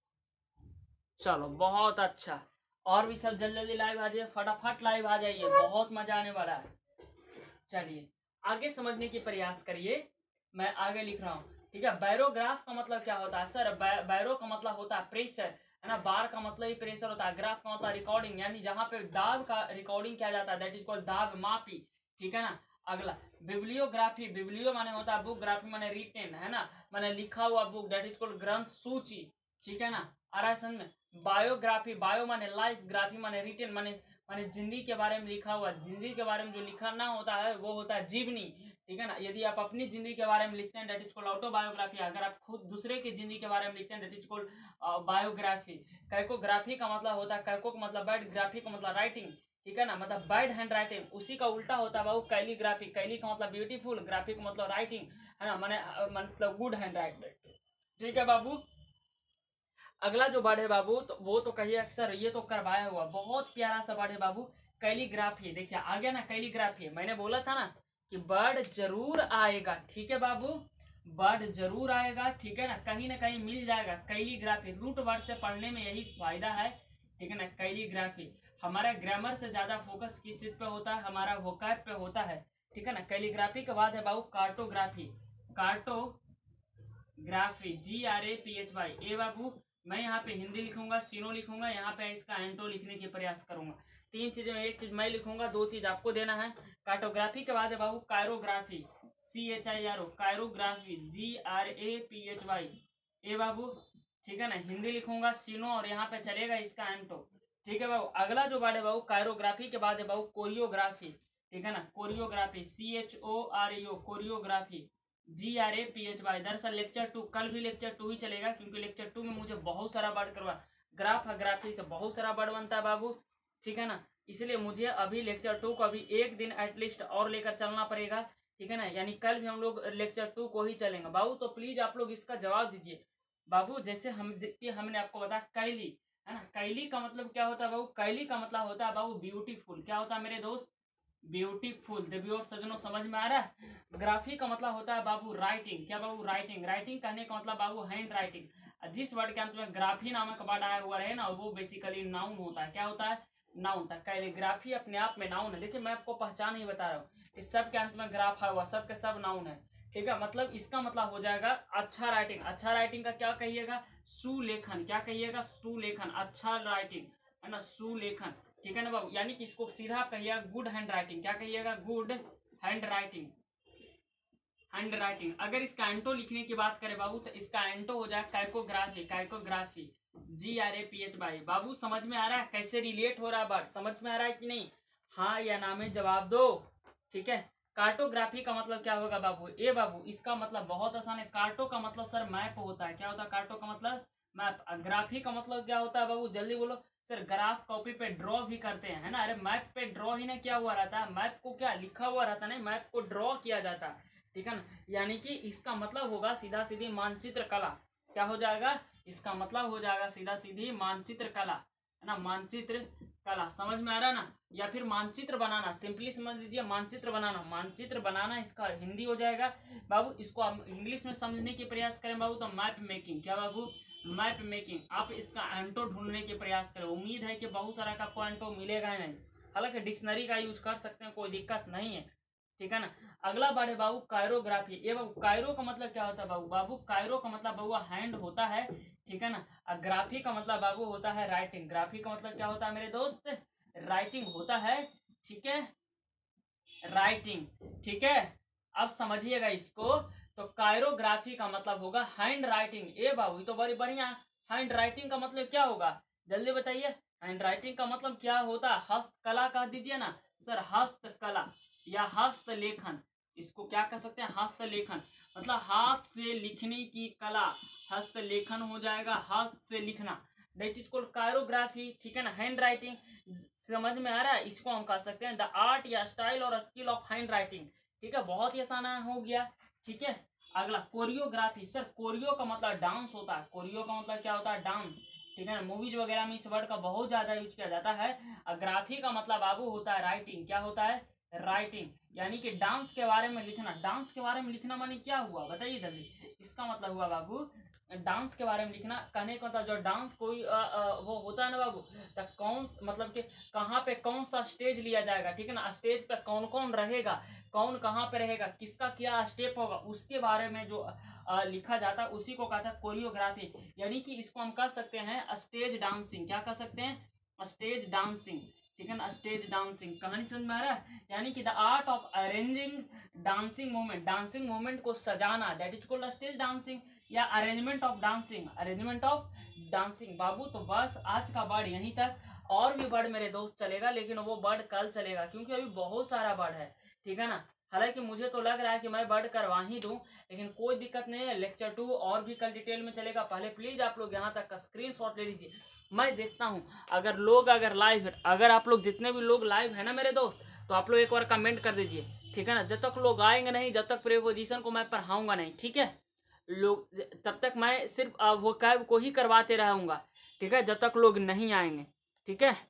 [SPEAKER 1] चलो बहुत अच्छा, और भी सब जल्दी जल्दी लाइव आ जाइए, फटाफट लाइव आ जाइए, बहुत मजा आने वाला है। चलिए आगे समझने की प्रयास करिए, मैं आगे लिख रहा हूँ। ठीक है, बैरोग्राफ का मतलब क्या होता है सर? बैरो का मतलब होता है प्रेशर, है ना। बार का मतलब ही प्रेशर होता है, ग्राफ का मतलब रिकॉर्डिंग, यानी जहाँ पे दाब का रिकॉर्डिंग किया जाता है, दैट इज कॉल्ड दाब मापी। ठीक है ना। अगला बिब्लियोग्राफी, बिब्लियो माने होता है बुक, ग्राफी माने रिटेन, है ना, माने लिखा हुआ बुक, दैट इज कॉल्ड ग्रंथ सूची। ठीक है ना, आ रहा है समझ में। बायोग्राफी, बायो माने लाइफ, ग्राफी माने रिटेन, माने माने जिंदगी के बारे में लिखा हुआ, जिंदगी के बारे में जो लिखना होता है वो होता है जीवनी। ठीक है ना, यदि आप अपनी जिंदगी के बारे में लिखते हैं दैट इज कॉल्ड ऑटोबायोग्राफी, अगर आप खुद दूसरे की जिंदगी के बारे में लिखते हैं that is called biography. Cacography का मतलब होता है, कैको का मतलब बैड, ग्राफी का मतलब राइटिंग। ठीक है ना, मतलब बैड हैंड राइटिंग, उसी का उल्टा होता है बाबू कैलीग्राफी। कैली का मतलब ब्यूटीफुल, ग्राफी का मतलब राइटिंग, है ना, माने मतलब गुड हैंड राइटिंग। ठीक है बाबू, अगला जो वर्ड है बाबू तो वो तो कहिए अक्सर ये तो करवाया हुआ, बहुत प्यारा सा वर्ड है बाबू, कैलीग्राफी। देखिए आ गया ना कैलीग्राफी, मैंने बोला था ना कि वर्ड जरूर आएगा। ठीक है बाबू, वर्ड जरूर आएगा। ठीक है ना, कहीं ना कहीं मिल जाएगा कैलीग्राफी, रूट वर्ड से पढ़ने में यही फायदा है। ठीक है ना, कैलीग्राफी। हमारा ग्रामर से ज्यादा फोकस किस चीज पे होता है? हमारा वोकैब पे होता है। ठीक है ना, कैलीग्राफी के बाद है बाबू cartography. Cartography, G R A P H Y, ए बाबू मैं यहाँ पे हिंदी लिखूंगा, सीनो लिखूंगा, यहाँ पे इसका एंटो लिखने की प्रयास करूंगा। तीन चीजें, एक चीज मैं लिखूंगा, दो चीज आपको देना है। कार्टोग्राफी के बाद है बाबू chirography, C H I R O, chirography, G R A P H Y, ए बाबू। ठीक है ना, हिंदी लिखूंगा सीनो और यहाँ पे चलेगा इसका एंटो। ठीक है बाबू, अगला जो वर्ड है बाबू कायरोग्राफी के बाद है बाबू कोरियोग्राफी। ठीक है ना, choreography, C H O R E O, choreography, G R A P H Y. दरअसल लेक्चर टू, कल भी लेक्चर टू ही चलेगा क्योंकि लेक्चर टू में मुझे बहुत सारा वर्ड करवा, ग्राफ है, ग्राफी से बहुत सारा वर्ड बनता है बाबू। ठीक है ना, इसलिए मुझे अभी लेक्चर टू को अभी एक दिन एटलीस्ट और लेकर चलना पड़ेगा। ठीक है ना, यानी कल भी हम लोग लेक्चर टू को ही चलेंगे बाबू। तो प्लीज आप लोग इसका जवाब दीजिए बाबू। जैसे हम हमने आपको बताया कैली, है ना, कैली का मतलब क्या होता है बाबू? कैली का मतलब होता है बाबू ब्यूटीफुल। क्या होता है मेरे दोस्त? ब्यूटीफुल। देवी और सजनों समझ में आ रहा है? ग्राफी का मतलब होता है बाबू राइटिंग। क्या बाबू? राइटिंग। राइटिंग कहने का मतलब बाबू हैंड राइटिंग। जिस वर्ड के अंत में ग्राफी नामक वर्ड आया हुआ है ना, वो बेसिकली नाउन होता है। क्या होता है? नाउन होता है। कैलीग्राफी अपने आप में नाउन है। देखिए मैं आपको पहचान ही बता रहा हूँ, इस सब के अंत में ग्राफ है हुआ, सब के सब नाउन है। ठीक है, मतलब इसका मतलब हो जाएगा अच्छा राइटिंग। अच्छा राइटिंग का क्या कहिएगा? सुलेखन। क्या कहिएगा? सुलेखन। अच्छा राइटिंग, है ना, सुलेखन। ठीक है ना बाबू, यानी कि इसको सीधा आप कहिएगा गुड हैंड राइटिंग। क्या कहिएगा? Good handwriting, handwriting. अगर इसका एंटो लिखने की बात करें बाबू तो इसका एंटो हो जाए cacography. Cacography, G R A P H Y. बाबू समझ में आ रहा है कैसे रिलेट हो रहा है वर्ड? समझ में आ रहा है कि नहीं? हाँ या ना में जवाब दो। ठीक है, कार्टोग्राफी का मतलब क्या होगा बाबू? ए बाबू इसका मतलब बहुत आसान है। कार्टो का मतलब सर मैप होता है। क्या होता है कार्टो का मतलब? मैप। ग्राफी का मतलब क्या होता है बाबू? जल्दी बोलो सर। ग्राफ कॉपी पे ड्रॉ भी करते हैं, है ना। अरे मैप पे ड्रॉ ही ना क्या हुआ रहता है, मैप को क्या लिखा हुआ रहता है, नहीं मैप को ड्रॉ किया जाता है। ठीक है ना, यानी कि इसका मतलब होगा सीधा सीधी मानचित्र कला। क्या हो जाएगा? इसका मतलब हो जाएगा सीधा सीधी मानचित्र कला, है ना, मानचित्र कला। समझ में आ रहा है ना? या फिर मानचित्र बनाना, सिंपली समझ लीजिए मानचित्र बनाना। मानचित्र बनाना इसका हिंदी हो जाएगा बाबू। इसको आप इंग्लिश में समझने की प्रयास करें बाबू तो मैप मेकिंग। क्या बाबू? Map making. आप इसका एंटो ढूंढने के प्रयास करें। उम्मीद है कि बहुत सारा का आपको एंटो मिलेगा नहीं, हालांकि डिक्शनरी का यूज कर सकते हैं, कोई दिक्कत नहीं है। ठीक है ना, अगला वर्ड है बाबू कायरोग्राफी। ये बाबू कायरो का मतलब क्या होता है बाबू? बाबू कायरो का मतलब बाबू हैंड होता है। ठीक है ना, और ग्राफी का मतलब बाबू होता है राइटिंग। ग्राफी का मतलब क्या होता है मेरे दोस्त? राइटिंग होता है। ठीक है, राइटिंग। ठीक है, अब समझिएगा इसको। तो कायरोग्राफी का मतलब होगा हैंड राइटिंग। ए बाबू ये तो बड़ी बढ़िया। हैंड राइटिंग का मतलब क्या होगा? जल्दी बताइए। हैंड राइटिंग का मतलब क्या होता है? हस्तकला कह दीजिए ना सर, हस्तकला या हस्तलेखन। इसको क्या कह सकते हैं? हस्तलेखन, मतलब हाथ से लिखने की कला, हस्तलेखन हो जाएगा, हाथ से लिखना, दैट इज कॉल्ड कायरोग्राफी। ठीक है ना, हैंड राइटिंग। समझ में आ रहा है? इसको हम कह सकते हैं द आर्ट या स्टाइल और स्किल ऑफ हैंड राइटिंग। ठीक है, बहुत ही आसान हो गया। ठीक है, अगला कोरियोग्राफी। सर कोरियो का मतलब डांस होता है, कोरियो का मतलब क्या होता है, डांस। ठीक है ना, मूवीज वगैरह में इस वर्ड का बहुत ज्यादा यूज किया जाता है। ग्राफी का मतलब बाबू होता है राइटिंग, क्या होता है, राइटिंग, यानी कि डांस के बारे में लिखना। डांस के बारे में लिखना माने क्या हुआ बताइए जल्दी। इसका मतलब हुआ बाबू डांस के बारे में लिखना। कहने का मतलब जो डांस कोई आ, आ, वो होता है ना बाबू, तो कौन मतलब कि कहाँ पे कौन सा स्टेज लिया जाएगा, ठीक है ना, स्टेज पे कौन कौन रहेगा, कौन कहाँ पे रहेगा, किसका क्या स्टेप होगा, उसके बारे में जो आ, लिखा जाता है उसी को कहता है कोरियोग्राफी। यानी कि इसको हम कह सकते हैं स्टेज डांसिंग। क्या कह सकते हैं, स्टेज डांसिंग। ठीक है ना, स्टेज डांसिंग। कहानी समझ में आ रहा है, यानी कि the art of arranging dancing movement, dancing movement को सजाना, that is called stage dancing, या arrangement of dancing, arrangement of dancing. बाबू तो बस आज का वर्ड यहीं तक। और भी वर्ड मेरे दोस्त चलेगा, लेकिन वो वर्ड कल चलेगा, क्योंकि अभी बहुत सारा वर्ड है। ठीक है ना, हालांकि मुझे तो लग रहा है कि मैं वर्ड करवा ही दूं, लेकिन कोई दिक्कत नहीं है। लेक्चर टू और भी कल डिटेल में चलेगा। पहले प्लीज आप लोग यहाँ तक का स्क्रीन शॉट ले लीजिए। मैं देखता हूँ अगर लोग अगर लाइव है, अगर आप लोग जितने भी लोग लाइव है ना मेरे दोस्त, तो आप लोग एक बार कमेंट कर दीजिए। ठीक है ना, जब तक लोग आएंगे नहीं, जब तक प्रीपोजिशन को मैं पढ़ाऊंगा नहीं, ठीक है लोग, तब तक मैं सिर्फ वो कैब को ही करवाते रहूंगा। ठीक है, जब तक लोग नहीं आएंगे। ठीक है,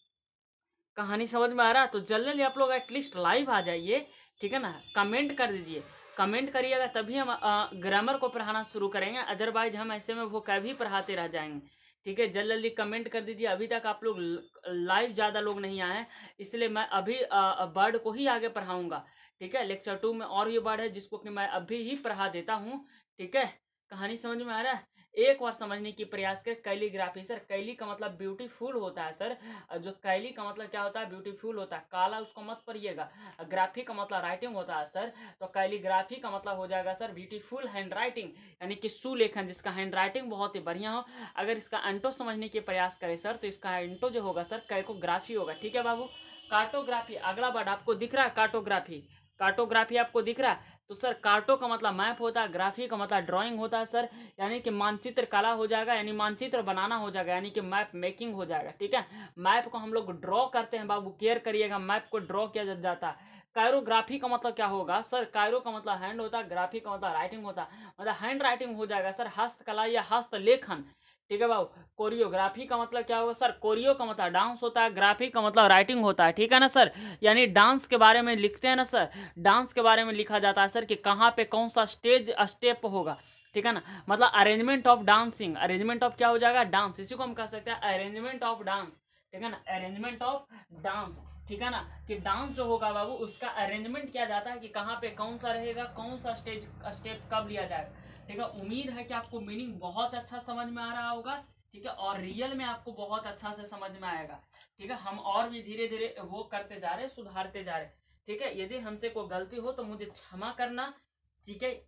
[SPEAKER 1] कहानी समझ में आ रहा, तो जल्दी जल्दी आप लोग एटलीस्ट लाइव आ जाइए। ठीक है ना, कमेंट कर दीजिए, कमेंट करिएगा तभी हम ग्रामर को पढ़ाना शुरू करेंगे, अदरवाइज हम ऐसे में वो कभी पढ़ाते रह जाएंगे। ठीक है, जल्दी जल्दी कमेंट कर दीजिए। अभी तक आप लोग लाइव ज़्यादा लोग नहीं आए हैं, इसलिए मैं अभी वर्ड को ही आगे पढ़ाऊंगा। ठीक है, लेक्चर टू में और ये वर्ड है जिसको कि मैं अभी ही पढ़ा देता हूँ। ठीक है, कहानी समझ में आ रहा है, एक बार समझने की प्रयास कर। कैलीग्राफी। सर कैली का मतलब ब्यूटीफुल होता है सर, जो कैली का मतलब क्या होता है, ब्यूटीफुल होता है, काला उसको मत पढ़िएगा। ग्राफी का मतलब राइटिंग होता है सर, तो कैलीग्राफी का मतलब हो जाएगा सर ब्यूटीफुल हैंड राइटिंग, यानी कि सुलेखन, जिसका हैंड राइटिंग बहुत ही बढ़िया हो। अगर इसका एंटो समझने की प्रयास करें सर, तो इसका एंटो जो होगा सर कैकोग्राफी होगा। ठीक है बाबू, कार्टोग्राफी अगला वर्ड आपको दिख रहा है, कार्टोग्राफी। कार्टोग्राफी आपको दिख रहा है, तो सर कार्टो का मतलब मैप होता है, ग्राफी का मतलब ड्राइंग होता है सर, यानी कि मानचित्र कला हो जाएगा, यानी मानचित्र बनाना हो जाएगा, यानी कि मैप मेकिंग हो जाएगा। ठीक है, मैप को हम लोग ड्रॉ करते हैं बाबू, केयर करिएगा, मैप को ड्रॉ किया जाता है। कायरोग्राफी का मतलब क्या होगा सर, कायरो का मतलब हैंड होता है, ग्राफी का मतलब राइटिंग होता है, मतलब हैंड राइटिंग हो जाएगा सर, हस्तकला या हस्तलेखन। ठीक है बाबू, कोरियोग्राफी का मतलब क्या होगा सर, कोरियो का मतलब डांस होता है, ग्राफी का मतलब राइटिंग होता है। ठीक है ना सर, यानी डांस के बारे में लिखते हैं ना सर, डांस के बारे में लिखा जाता है सर कि कहाँ पे कौन सा स्टेज स्टेप होगा। ठीक है ना, मतलब arrangement of dancing, arrangement of क्या हो जाएगा, डांस, इसी को हम कह सकते हैं अरेंजमेंट ऑफ डांस। ठीक है ना, अरेंजमेंट ऑफ डांस। ठीक है ना, कि डांस जो होगा बाबू उसका अरेंजमेंट किया जाता है कि कहाँ पे कौन सा रहेगा, कौन सा स्टेज स्टेप कब लिया जाएगा। ठीक है, उम्मीद है कि आपको मीनिंग बहुत अच्छा समझ में आ रहा होगा। ठीक है, और रियल में आपको बहुत अच्छा से समझ में आएगा। ठीक है, हम और भी धीरे धीरे वो करते जा रहे, सुधारते जा रहे। ठीक है, यदि हमसे कोई गलती हो तो मुझे क्षमा करना। ठीक है,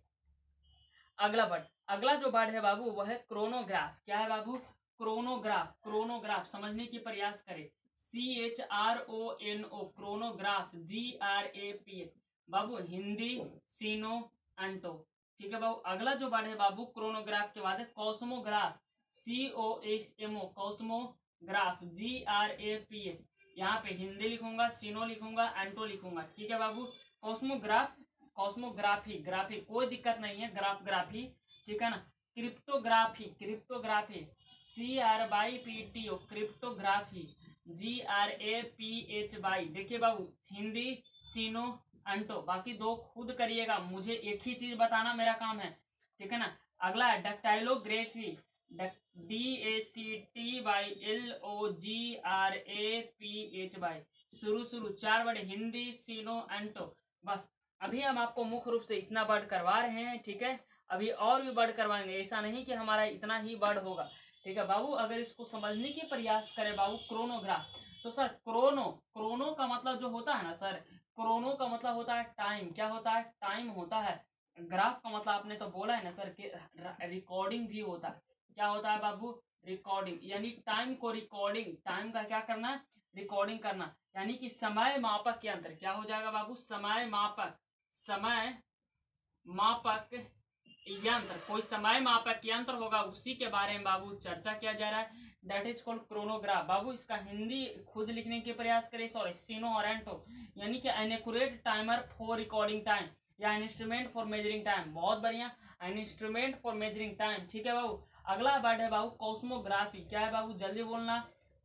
[SPEAKER 1] अगला वर्ड, अगला जो वर्ड है बाबू वह है क्रोनोग्राफ। क्या है बाबू, क्रोनोग्राफ। क्रोनोग्राफ समझने की प्रयास करें, C H R O N O, chronograph, G R A P H बाबू, हिंदी सीनो अंटो। ठीक है बाबू, अगला जो वर्ड है बाबू क्रोनोग्राफ के बाद है cosmograph, C O S M O, cosmograph, G R A P H, यहाँ पे हिंदी लिखूंगा, सीनो लिखूंगा, एंटो लिखूंगा। ठीक है बाबू, कॉस्मोग्राफ, कॉस्मोग्राफी, ग्राफी कोई दिक्कत नहीं है, ग्राफ ग्राफी। ठीक है ना, cryptography, cryptography, C R Y P T O, cryptography, G R A P H Y. देखिए बाबू, हिंदी सीनो अंटो, बाकी दो खुद करिएगा, मुझे एक ही चीज बताना मेरा काम है। ठीक है ना, अगला है dactylography, D A C T Y L O G R A P H Y, शुरू शुरू चार वर्ड, हिंदी सीनो अंटो। बस अभी हम आपको मुख्य रूप से इतना वर्ड करवा रहे हैं। ठीक है, अभी और भी वर्ड करवाएंगे, ऐसा नहीं कि हमारा इतना ही वर्ड होगा। ठीक है बाबू, अगर इसको समझने की प्रयास करें बाबू, क्रोनोग्राफ, तो सर क्रोनो, क्रोनो का मतलब जो होता है ना सर, क्रोनो का मतलब होता है टाइम। क्या होता है, टाइम होता है। ग्राफ का मतलब आपने तो बोला है ना सर कि रिकॉर्डिंग भी होता है। क्या होता है बाबू, रिकॉर्डिंग, यानी टाइम को रिकॉर्डिंग, टाइम का क्या करना, रिकॉर्डिंग करना, यानी कि समय मापक के अंतर क्या हो जाएगा बाबू, समय मापक, समय मापक यंत्र, कोई समय मापक यंत्र होगा, उसी के बारे में बाबू चर्चा किया जा रहा है। That is called chronograph. बाबू इसका हिंदी खुद लिखने के प्रयास करें। सॉरी, सीनोरेंटो यानी कि an accurate timer for recording time या an instrument for measuring time. बहुत बढ़िया, an instrument for measuring time. ठीक है बाबू। अगला वर्ड है बाबू कॉस्मोग्राफी। क्या है बाबू, जल्दी बोलना।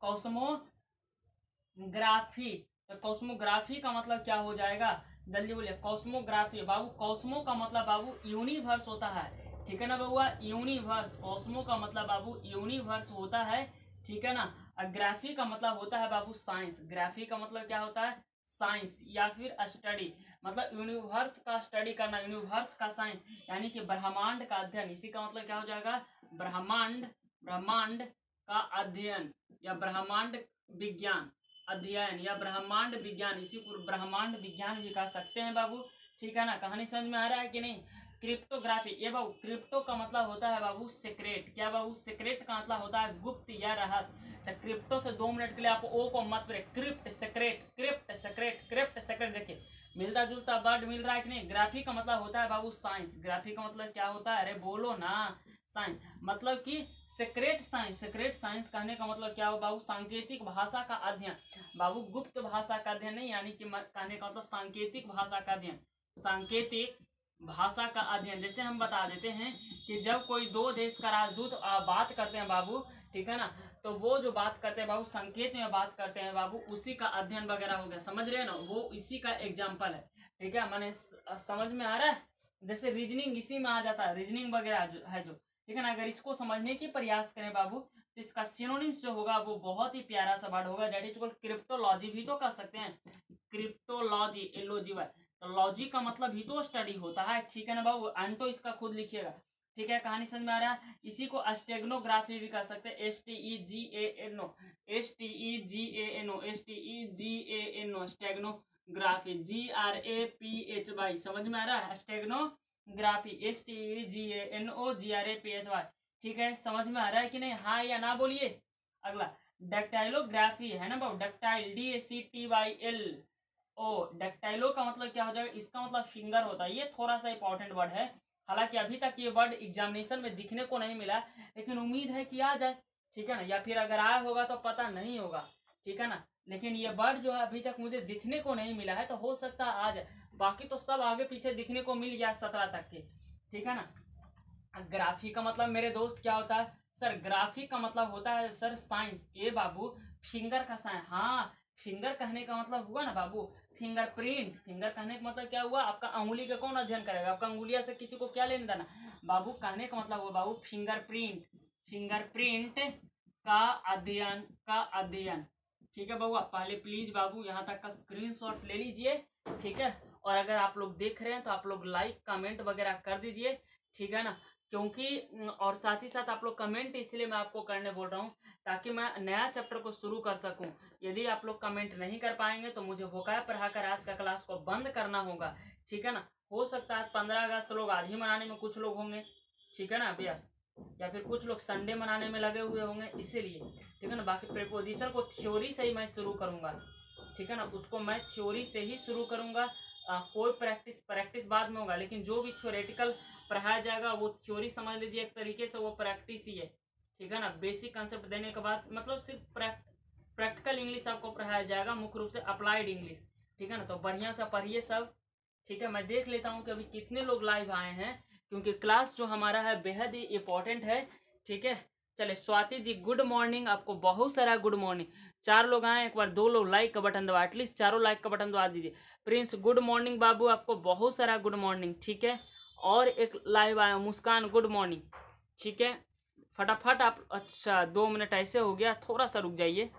[SPEAKER 1] कॉस्मोग्राफी। तो कॉस्मोग्राफी का मतलब क्या हो जाएगा, जल्दी बोलिए। कॉस्मोग्राफी बाबू, कॉस्मो का मतलब बाबू यूनिवर्स होता है। ठीक है ना बउआ, यूनिवर्स। कॉस्मो का मतलब बाबू यूनिवर्स होता है। ठीक है ना। ग्राफी का मतलब होता है बाबू साइंस। ग्राफी का मतलब क्या होता है, साइंस या फिर स्टडी, मतलब यूनिवर्स का स्टडी करना, यूनिवर्स का साइंस यानी कि ब्रह्मांड का अध्ययन। इसी का मतलब क्या हो जाएगा, ब्रह्मांड, ब्रह्मांड का अध्ययन या ब्रह्मांड विज्ञान, अध्ययन या ब्रह्मांड विज्ञान। इसी को ब्रह्मांड विज्ञान भी कह सकते हैं बाबू। ठीक है ना। कहानी समझ में आ रहा है कि नहीं। क्रिप्टोग्राफी, ये बाबू क्रिप्टो का मतलब होता है बाबू सीक्रेट। क्या बाबू, सीक्रेट का मतलब होता है गुप्त या रहस्य। तो क्रिप्टो से दो मिनट के लिए आप ओ को मत पढ़े, crypt secret, crypt secret, crypt secret. देखिए मिलता जुलता वर्ड मिल रहा है कि नहीं। ग्राफी का मतलब होता है बाबू साइंस। ग्राफी का मतलब क्या होता है, अरे बोलो ना, साइंस। मतलब कि सीक्रेट साइंस, सीक्रेट साइंस कहने का मतलब क्या हो बाबू, सांकेतिक भाषा का अध्ययन। बाबू गुप्त भाषा का अध्ययन नहीं, यानी कि कहने का मतलब सांकेतिक भाषा का अध्ययन, सांकेतिक भाषा का अध्ययन। जैसे हम बता देते हैं कि जब कोई दो देश का राजदूत बात करते हैं बाबू, ठीक है ना, तो वो जो बात करते हैं बाबू, संकेत में बात करते हैं बाबू, उसी का अध्ययन वगैरह हो गया। समझ रहे हैं ना, वो इसी का एग्जाम्पल है। ठीक है, मैंने समझ में आ रहा है। जैसे रीजनिंग इसी में आ जाता है, रीजनिंग वगैरह है जो। ठीक है ना। अगर इसको समझने की प्रयास करें बाबू, तो इसका सिनोनिम्स जो होगा वो बहुत ही प्यारा सा वर्ड होगा, दैट इज कॉल्ड क्रिप्टोलॉजी भी तो कर सकते हैं। Cryptology, L O G Y. तो लॉजी का मतलब ही तो स्टडी होता है। ठीक है ना बाबू, एंटो इसका खुद लिखिएगा। ठीक है, कहानी समझ में आ रहा है। इसी को स्टेगनोग्राफी भी कर सकते हैं, S T E G A N O, S T E G A N O, S T E G A N O, steganography, G R A P H Y. समझ में आ रहा है, steganography, S T E G A N O G R A P H Y. ठीक है, समझ में आ रहा है कि नहीं, हाँ या ना बोलिए। अगला डक्टाइलोग्राफी है ना बाबू, dactyl, D A C T Y L O. Dactylo का मतलब क्या हो जाएगा, इसका मतलब फिंगर होता है। ये थोड़ा सा इंपॉर्टेंट वर्ड है, हालांकि अभी तक ये वर्ड एग्जामिनेशन में दिखने को नहीं मिला, लेकिन उम्मीद है कि आ जाए। ठीक है ना, या फिर अगर आया होगा तो पता नहीं होगा। ठीक है ना, लेकिन ये वर्ड जो है अभी तक मुझे दिखने को नहीं मिला है, तो हो सकता है आ जाए। बाकी तो सब आगे पीछे दिखने को मिल गया सत्रह तक के। ठीक है ना। ग्राफी का मतलब मेरे दोस्त क्या होता है सर, ग्राफी का मतलब होता है सर साइंस। ए बाबू, फिंगर का साइंस। हाँ, फिंगर कहने का मतलब हुआ ना बाबू फिंगरप्रिंट। फिंगर कहने का मतलब क्या हुआ, आपका अंगुली का कौन अध्ययन करेगा, आपका अंगुलिया से किसी को क्या लेना देना। बाबू कहने का मतलब हुआ बाबू फिंगरप्रिंट, फिंगरप्रिंट का अध्ययन, का अध्ययन। ठीक है बाबू, आप पहले प्लीज बाबू यहाँ तक का स्क्रीनशॉट ले लीजिए। ठीक है, और अगर आप लोग देख रहे हैं तो आप लोग लाइक कमेंट वगैरह कर दीजिए। ठीक है ना, क्योंकि और साथ ही साथ आप लोग कमेंट इसलिए मैं आपको करने बोल रहा हूँ ताकि मैं नया चैप्टर को शुरू कर सकूं। यदि आप लोग कमेंट नहीं कर पाएंगे तो मुझे वोकैब पढ़ाकर आज का क्लास को बंद करना होगा। ठीक है ना, हो सकता है पंद्रह अगस्त लोग आज ही मनाने में कुछ लोग होंगे। ठीक है ना व्यस्त, या फिर कुछ लोग संडे मनाने में लगे हुए होंगे, इसीलिए। ठीक है ना, बाकी प्रीपोजिशन को थ्योरी से ही मैं शुरू करूंगा। ठीक है ना, उसको मैं थ्योरी से ही शुरू करूंगा। आ, कोई प्रैक्टिस प्रैक्टिस बाद में होगा, लेकिन जो भी थ्योरेटिकल पढ़ाया जाएगा वो थ्योरी समझ लीजिए, एक तरीके से वो प्रैक्टिस ही है। ठीक है ना, बेसिक कंसेप्ट देने के बाद मतलब सिर्फ प्रैक्टिकल इंग्लिश आपको पढ़ाया जाएगा, मुख्य रूप से अप्लाइड इंग्लिश। ठीक है ना, तो बढ़िया सा पढ़िए सब। ठीक है, मैं देख लेता हूँ कि अभी कितने लोग लाइव आए हैं, क्योंकि क्लास जो हमारा है बेहद ही इंपॉर्टेंट है। ठीक है, चले स्वाति जी गुड मॉर्निंग, आपको बहुत सारा गुड मॉर्निंग। चार लोग आए, एक बार दो लोग लाइक का बटन दबा, एटलीस्ट चारों लाइक का बटन दबा दीजिए। प्रिंस गुड मॉर्निंग बाबू, आपको बहुत सारा गुड मॉर्निंग। ठीक है, और एक लाइव आया मुस्कान गुड मॉर्निंग। ठीक है, फटाफट आप, अच्छा दो मिनट ऐसे हो गया, थोड़ा सा रुक जाइए।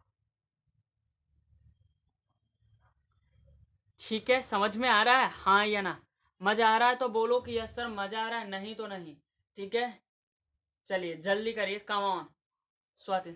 [SPEAKER 1] ठीक है, समझ में आ रहा है हाँ या ना, मजा आ रहा है तो बोलो कि यस सर मजा आ रहा है, नहीं तो नहीं। ठीक है, चलिए जल्दी करिए, कम ऑन स्वाति।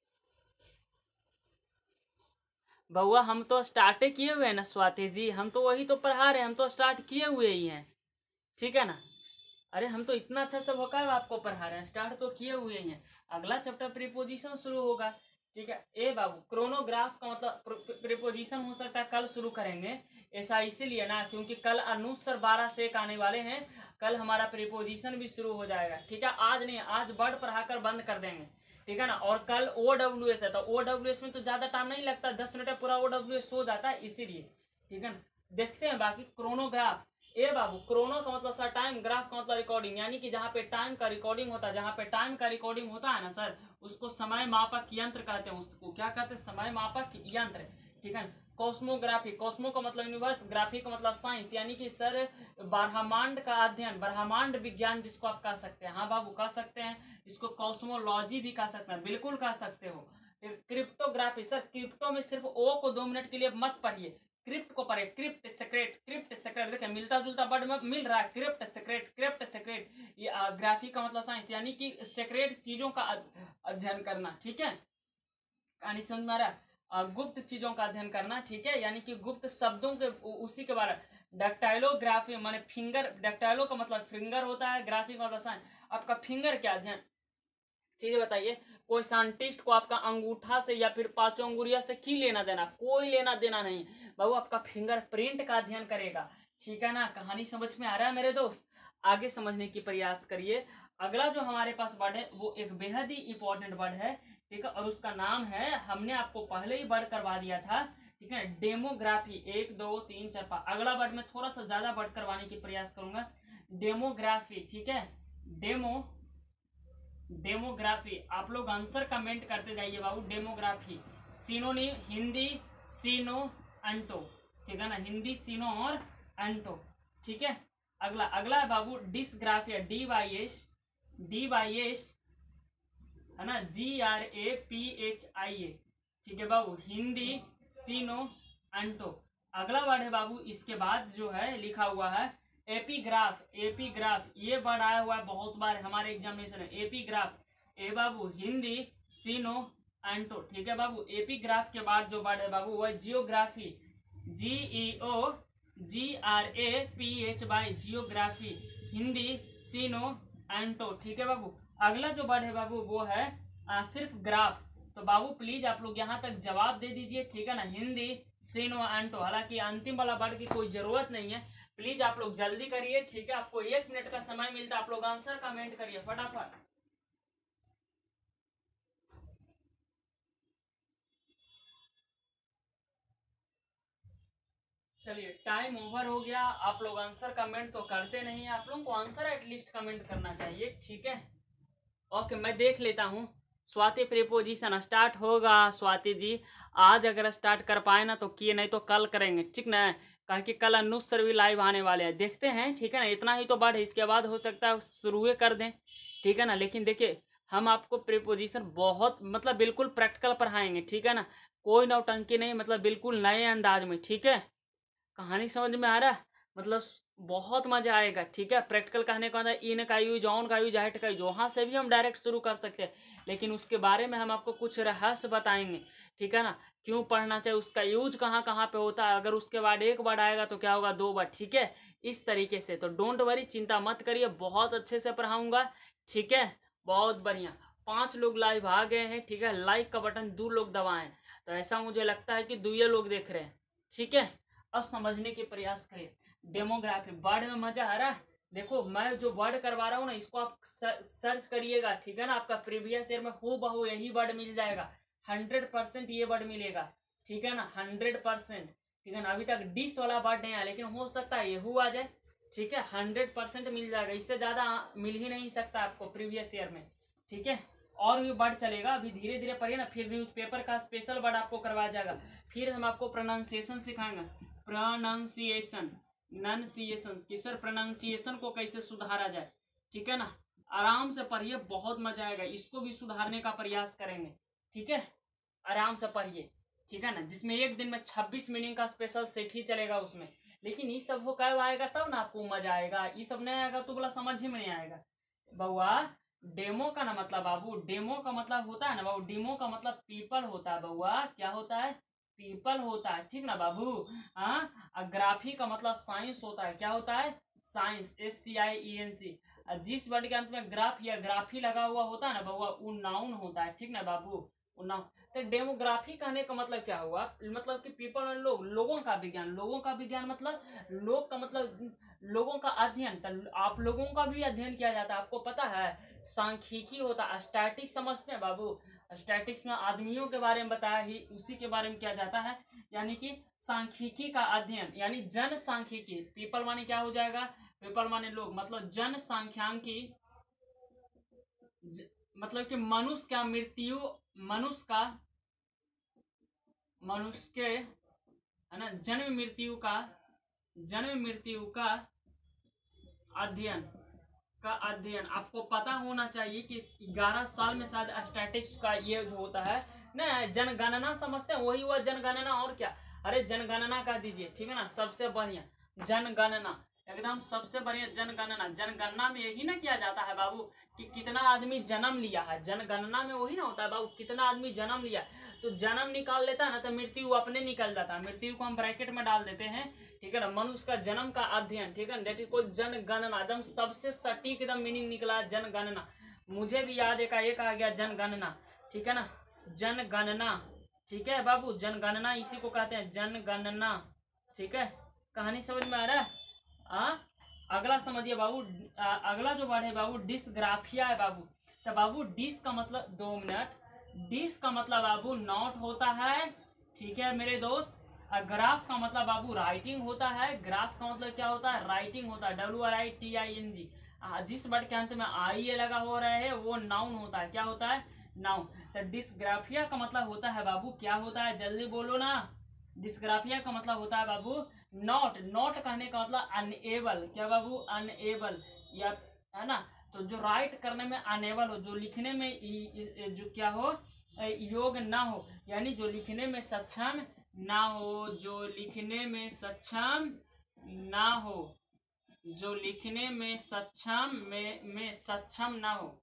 [SPEAKER 1] बउआ हम तो स्टार्ट किए हुए हैं ना स्वाति जी, हम तो वही तो पढ़ा रहे हैं, हम तो स्टार्ट किए हुए ही हैं। ठीक है ना, अरे हम तो इतना अच्छा सब होकर आपको पढ़ा रहे हैं, स्टार्ट तो किए हुए ही हैं। अगला चैप्टर प्रीपोजिशन शुरू होगा। ठीक है। ए बाबू क्रोनोग्राफ का मतलब प्रीपोजिशन हो सकता है कल शुरू करेंगे, ऐसा इसीलिए ना क्योंकि कल अनुस्वर बारह से एक आने वाले हैं, कल हमारा प्रीपोजिशन भी शुरू हो जाएगा। ठीक है, आज नहीं, आज वर्ड पढ़ाकर बंद कर देंगे। ठीक है ना। और कल ओ डब्ल्यू एस है, तो ओ डब्ल्यू एस में तो ज्यादा टाइम नहीं लगता, दस मिनट में पूरा ओ डब्ल्यू एस हो जाता है, इसीलिए। ठीक है ना। देखते हैं बाकी क्रोनोग्राफ। ए बाबू क्रोनो का मतलब सर टाइम, ग्राफ का मतलब रिकॉर्डिंग, यानी कि जहाँ पे टाइम का रिकॉर्डिंग होता है, जहाँ पे टाइम का रिकॉर्डिंग होता है ना सर, उसको समय मापक यंत्र कहते हैं। उसको क्या कहते हैं? समय मापक यंत्र। ठीक है। कॉस्मोग्राफी, कॉस्मो का मतलब यूनिवर्स, ग्राफी का मतलब साइंस, यानी कि सर ब्रह्मांड का अध्ययन, ब्रह्मांड विज्ञान जिसको आप कह सकते हैं। हाँ बाबू कह सकते हैं, इसको कॉस्मोलॉजी भी कह सकते हैं, बिल्कुल कह सकते हो। क्रिप्टोग्राफी, सर क्रिप्टो में सिर्फ ओ को दो मिनट के लिए मत पढ़िए, क्रिप्ट को पढ़े, क्रिप्ट सेक्रेट, क्रिप्ट सेक्रेट, देखिए मिलता जुलता वर्ड में मिल रहा है, क्रिप्ट सेक्रेट, क्रिप्ट सेक्रेट। ये ग्राफी का मतलब साइंस, यानी कि सेक्रेट चीजों का अध्ययन करना। ठीक है, कहानी समझ में आ रहा है? गुप्त चीजों का अध्ययन करना। ठीक है, यानी कि गुप्त शब्दों के उसी के बारे। डक्टाइलोग्राफी माने फिंगर, डक्टाइलो का मतलब फिंगर होता है, ग्राफी का मतलब साइन। आपका फिंगर क्या अध्ययन चीज बताइए। कोई साइंटिस्ट को आपका अंगूठा से या फिर पांचों अंगुरिया से की लेना देना, कोई लेना देना नहीं बाबू, आपका फिंगर प्रिंट का अध्ययन करेगा। ठीक है ना। कहानी समझ में आ रहा है मेरे दोस्त? आगे समझने की प्रयास करिए। अगला जो हमारे पास वर्ड है वो एक बेहद ही इंपॉर्टेंट वर्ड है। ठीक है, और उसका नाम है, हमने आपको पहले ही वर्ड करवा दिया था। ठीक है, डेमोग्राफी। एक दो तीन चार पांच, अगला वर्ड में थोड़ा सा ज्यादा वर्ड करवाने की प्रयास करूंगा। डेमोग्राफी। ठीक है, डेमो डेमोग्राफी। आप लोग आंसर कमेंट करते जाइए बाबू। डेमोग्राफी सिनोनिम, हिंदी सीनो अंटो। ठीक है ना, हिंदी सीनो और अंटो। ठीक है। अगला अगला है बाबू dysgraphia, D Y S, D Y S है ना, G R A P H I A. ठीक है बाबू, हिंदी सीनो अंटो। अगला वर्ड है बाबू, इसके बाद जो है लिखा हुआ है एपीग्राफ, एपीग्राफ ये वर्ड आया हुआ है बहुत बार हमारे एग्जामिनेशन में, एपीग्राफ। ए बाबू हिंदी सीनो एंटो। ठीक है बाबू, एपीग्राफ के बाद जो वर्ड है बाबू वह geography, G E O G R A P H Y, geography, Hindi सीनो एंटो। ठीक है बाबू। अगला जो वर्ड है बाबू वो है आ, सिर्फ ग्राफ। तो बाबू प्लीज आप लोग यहाँ तक जवाब दे दीजिए। ठीक है ना, हिंदी सीनो एंटो। हालांकि अंतिम वाला वर्ड की कोई जरूरत नहीं है, प्लीज आप लोग जल्दी करिए। ठीक है, आपको एक मिनट का समय मिलता है, आप लोग आंसर कमेंट करिए फटाफट। चलिए टाइम ओवर हो गया, आप लोग आंसर कमेंट तो करते नहीं, आप लोगों को आंसर एटलीस्ट कमेंट करना चाहिए। ठीक है, ओके मैं देख लेता हूँ। स्वाति प्रीपोजिशन स्टार्ट होगा स्वाति जी, आज अगर स्टार्ट कर पाए ना तो किए, नहीं तो कल करेंगे। ठीक ना, कहा कि कल अनुज सर भी लाइव आने वाले हैं, देखते हैं। ठीक है ना, इतना ही तो बढ़ है, इसके बाद हो सकता है शुरू कर दें। ठीक है ना, लेकिन देखिए हम आपको प्रीपोजिशन बहुत मतलब बिल्कुल प्रैक्टिकल पढ़ाएंगे। ठीक है ना, कोई नौटंकी नहीं, मतलब बिल्कुल नए अंदाज में। ठीक है, कहानी समझ में आ रहा है? मतलब बहुत मजा आएगा। ठीक है, प्रैक्टिकल कहने का मतलब इन का यूज, ऑन का यूज, हेट का यूज, वहां से भी हम डायरेक्ट शुरू कर सकते हैं, लेकिन उसके बारे में हम आपको कुछ रहस्य बताएंगे। ठीक है ना, क्यों पढ़ना चाहिए, उसका यूज कहाँ कहाँ पे होता है, अगर उसके बाद एक वर्ड आएगा तो क्या होगा, दो वर्ड। ठीक है, इस तरीके से। तो डोंट वरी, चिंता मत करिए, बहुत अच्छे से पढ़ाऊंगा। ठीक है, बहुत बढ़िया। पांच लोग लाइव आ गए हैं। ठीक है, लाइक का बटन दो लोग दबाएं, तो ऐसा मुझे लगता है कि दुए लोग देख रहे हैं। ठीक है, अब समझने के प्रयास करें। डेमोग्राफी वर्ड में मजा आ रहा है? देखो मैं जो वर्ड करवा रहा हूँ ना, इसको आप सर्च करिएगा। ठीक है ना, आपका प्रीवियस ईयर में हो बहु यही वर्ड मिल जाएगा, हंड्रेड परसेंट ये वर्ड मिलेगा। ठीक है ना, हंड्रेड परसेंट। ठीक है ना, अभी तक डिस वाला वर्ड नहीं आया, लेकिन हो सकता है येहू आ जाए। ठीक है, हंड्रेड परसेंट मिल जाएगा, इससे ज्यादा मिल ही नहीं सकता आपको प्रीवियस ईयर में। ठीक है, और भी वर्ड चलेगा, अभी धीरे धीरे पढ़िए ना, फिर न्यूज़पेपर का स्पेशल वर्ड आपको करवाया जाएगा, फिर हम आपको प्रोनाउंसिएशन सिखाएंगे। प्रोनाउंसिएशन, नंसिएशन की सर प्रोनाउंसिएशन को कैसे सुधारा जाए। ठीक है ना, आराम से पढ़िए, बहुत मजा आएगा, इसको भी सुधारने का प्रयास करेंगे। ठीक है, आराम से पढ़िए। ठीक है ना, जिसमें एक दिन में छब्बीस मीनिंग का स्पेशल सेट ही चलेगा उसमें, लेकिन ये सब हो कब आएगा तब ना आपको मजा आएगा, ये सब नहीं आएगा तो बोला समझ ही में नहीं आएगा। बउआ डेमो का ना मतलब बाबू, डेमो का मतलब होता है ना बाबू, डेमो का मतलब पीपल होता है बउआ, क्या होता है, पीपल होता है। ठीक ना बाबू। हाँ, ग्राफी का मतलब साइंस होता है, क्या होता है, science, S C I E N C. जिस वर्ड के अंत में ग्राफ या ग्राफी लगा हुआ होता है ना बउआ, वो नाउन होता है। ठीक ना बाबू, ना। तो डेमोग्राफी कहने का मतलब क्या हुआ, मतलब कि पीपल और लोग, लोगों का विज्ञान, लोगों का विज्ञान मतलब लोग का मतलब लोगों का अध्ययन। तो आप लोगों का भी अध्ययन किया जाता है, आपको पता है। सांख्यिकी होता है, स्टैटिक्स समझते हैं बाबू। स्टैटिक्स में आदमियों के बारे में बताया ही, उसी के बारे में किया जाता है। यानी कि सांख्यिकी का अध्ययन, यानी जन सांख्यिकी। पीपल माने क्या हो जाएगा, पीपल माने लोग, मतलब जन सांख्यिकी मतलब कि मनुष्य का मृत्यु, मनुष्य का मनुष्य के है ना जन्म मृत्यु का जन्म मृत्यु का अध्ययन का अध्ययन। आपको पता होना चाहिए कि ग्यारह साल में शायद स्टैटिक्स का ये जो होता है ना, जनगणना समझते हैं, वही हुआ जनगणना। और क्या, अरे जनगणना का दीजिए, ठीक है ना, सबसे बढ़िया जनगणना, एकदम सबसे बढ़िया जनगणना। जनगणना में यही ना किया जाता है बाबू कि कितना आदमी जन्म लिया है, जनगणना में वही ना होता है बाबू, कितना आदमी जन्म लिया। तो जन्म निकाल लेता है ना, तो मृत्यु अपने निकल जाता है, मृत्यु को हम ब्रैकेट में डाल देते हैं, ठीक है ना। मनुष्य का जन्म का अध्ययन, ठीक है, डेट इज कॉल्ड जनगणना। एकदम सबसे सटीक एकदम मीनिंग निकला जनगणना। मुझे भी याद एक एक आ गया जनगणना, ठीक है ना, जनगणना, ठीक है बाबू, जनगणना इसी को कहते हैं जनगणना, ठीक है। कहानी समझ में आ रहा है। आ? अगला समझिए बाबू, आ, अगला जो वर्ड है बाबू डिस्ग्राफिया है बाबू। तो बाबू डिस का मतलब, दो मिनट, डिस का मतलब बाबू नॉट होता है, ठीक है मेरे दोस्त। ग्राफ का मतलब बाबू राइटिंग होता है, ग्राफ का मतलब क्या होता है, राइटिंग होता है, W R I T I N G. जिस वर्ड के अंत में आई ए लगा हो रहा है वो नाउन होता है, क्या होता है, नाउन। तो डिस्ग्राफिया का मतलब होता है बाबू, क्या होता है, जल्दी बोलो ना। डिस्ग्राफिया का मतलब होता है बाबू नॉट, नॉट कहने का मतलब अनएबल, क्या बाबू, अनएबल, या है ना। तो जो राइट करने में अनेबल हो, जो लिखने में जो क्या हो, योग ना हो, यानी जो लिखने में सक्षम ना हो, जो लिखने में सक्षम ना हो, जो लिखने में सक्षम में में सक्षम ना हो,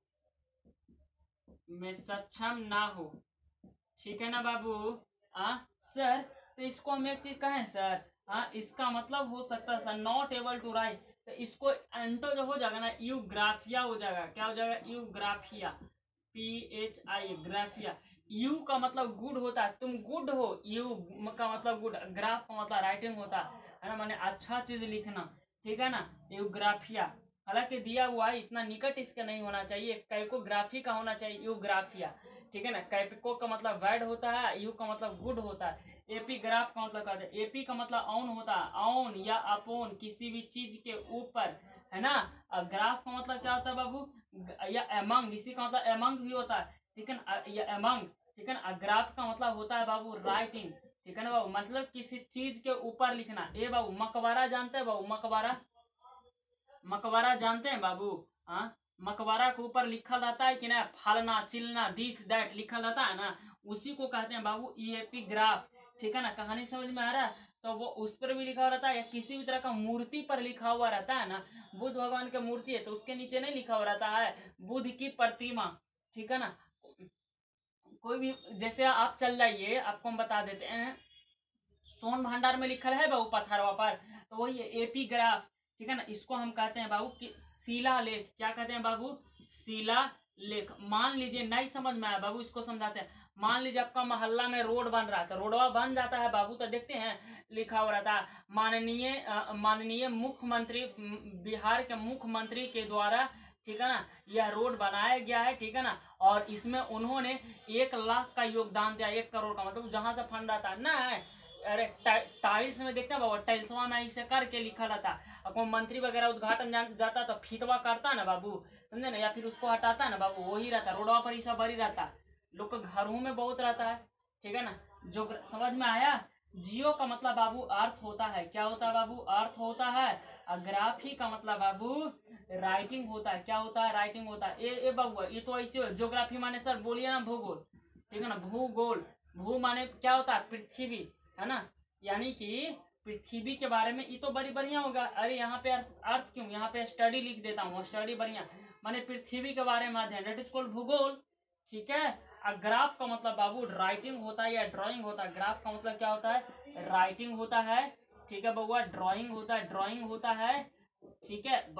[SPEAKER 1] में सक्षम ना हो, ठीक है ना बाबू। आ सर, तो इसको हम एक चीज कहें सर, हाँ इसका मतलब हो सकता है sir not able to write, तो इसको एंटो जो हो जाएगा ना, यूग्राफिया हो जाएगा, क्या हो जाएगा, eugraphia, P H I graphia. Eu का मतलब गुड होता है, तुम गुड हो, यू का मतलब गुड, ग्राफ का मतलब राइटिंग होता है ना, माने अच्छा चीज लिखना, ठीक है ना, यूग्राफिया। हालांकि दिया हुआ है, इतना निकट इसका नहीं होना चाहिए, कैकोग्राफी का होना चाहिए, यूग्राफिया, ठीक है ना। कैपिको का मतलब बैड होता है, यू का मतलब गुड होता है, एपीग्राफ का मतलब कहते हैं, एपी का मतलब ऑन होता है, ऑन या अपोन, किसी भी चीज के ऊपर, है ना। और ग्राफ का मतलब क्या होता है बाबू, या एमंग, इसी का मतलब एमंग भी होता है, ठीक है ना, या एमंग, ठीक है ना। ग्राफ का मतलब होता है बाबू राइटिंग, ठीक है ना बाबू, मतलब किसी चीज के ऊपर लिखना। ए बाबू मकबरा जानते हैं बाबू, मकबरा, मकबरा जानते हैं बाबू, हाँ। मकबरा के ऊपर लिखल रहता है कि ना, फालना चिलना दिस दैट लिखल रहता है ना, उसी को कहते हैं बाबू ईएपीग्राफ, ठीक है ना। कहानी समझ में आ रहा है। तो वो उस पर भी लिखा हुआ रहता है, या किसी भी तरह का मूर्ति पर लिखा हुआ रहता है ना, बुद्ध भगवान की मूर्ति है तो उसके नीचे नहीं लिखा हुआ रहता है बुद्ध की प्रतिमा, ठीक है ना। कोई भी, जैसे आप चल जाइए, आपको हम बता देते हैं, सोन भंडार में लिखल है बाबू पथरवा पर, तो वही एपीग्राफ, ठीक है ना। इसको हम कहते हैं बाबू कि शिलालेख, क्या कहते हैं बाबू, शिलालेख। मान लीजिए नहीं समझ में आया बाबू, इसको समझाते हैं। मान लीजिए आपका मोहल्ला में रोड बन रहा है, तो रोडवा बन जाता है बाबू, तो देखते हैं लिखा हुआ रहता है माननीय अ, माननीय मुख्यमंत्री, बिहार के मुख्यमंत्री के द्वारा, ठीक है ना, यह रोड बनाया गया है, ठीक है ना। और इसमें उन्होंने एक लाख का योगदान दिया, एक करोड़ का, मतलब जहां से फंड आता है ना। अरे टाइल्स में देखते हैं बाबा, टाइल्सवा में ऐसे करके लिखा रहता। अब कोई मंत्री वगैरह उद्घाटन जाता तो फीतवा काटता ना बाबू, समझे ना, या फिर उसको हटाता ना बाबू, वही रहता, रोडवा पर ही सब भरी रहता, लोग के घरों में बहुत रहता है, ठीक है ना। जो समझ में आया। जियो का मतलब बाबू अर्थ होता है, क्या होता है बाबू, अर्थ होता है। ग्राफी का मतलब बाबू राइटिंग होता है, क्या होता है, राइटिंग होता है। ए, ए बाबू ये तो ऐसे हो, ज्योग्राफी माने सर बोलिए ना भूगोल, ठीक है ना, भूगोल, भू माने क्या होता है, पृथ्वी, है ना, यानी कि पृथ्वी के बारे में। ये तो बड़ी बढ़िया होगा, अरे यहाँ पे अर्थ क्यों, यहाँ पे स्टडी लिख देता हूँ, स्टडी बढ़िया, माने पृथ्वी के बारे में अध्ययन, डेट इज कॉल्ड भूगोल, ठीक है। और ग्राफ का मतलब बाबू राइटिंग होता है या ड्राइंग होता है। ग्राफ का मतलब क्या होता है, राइटिंग होता है, ठीक है बउआ, ड्राइंग होता है, ड्राइंग होता है, ठीक है, बस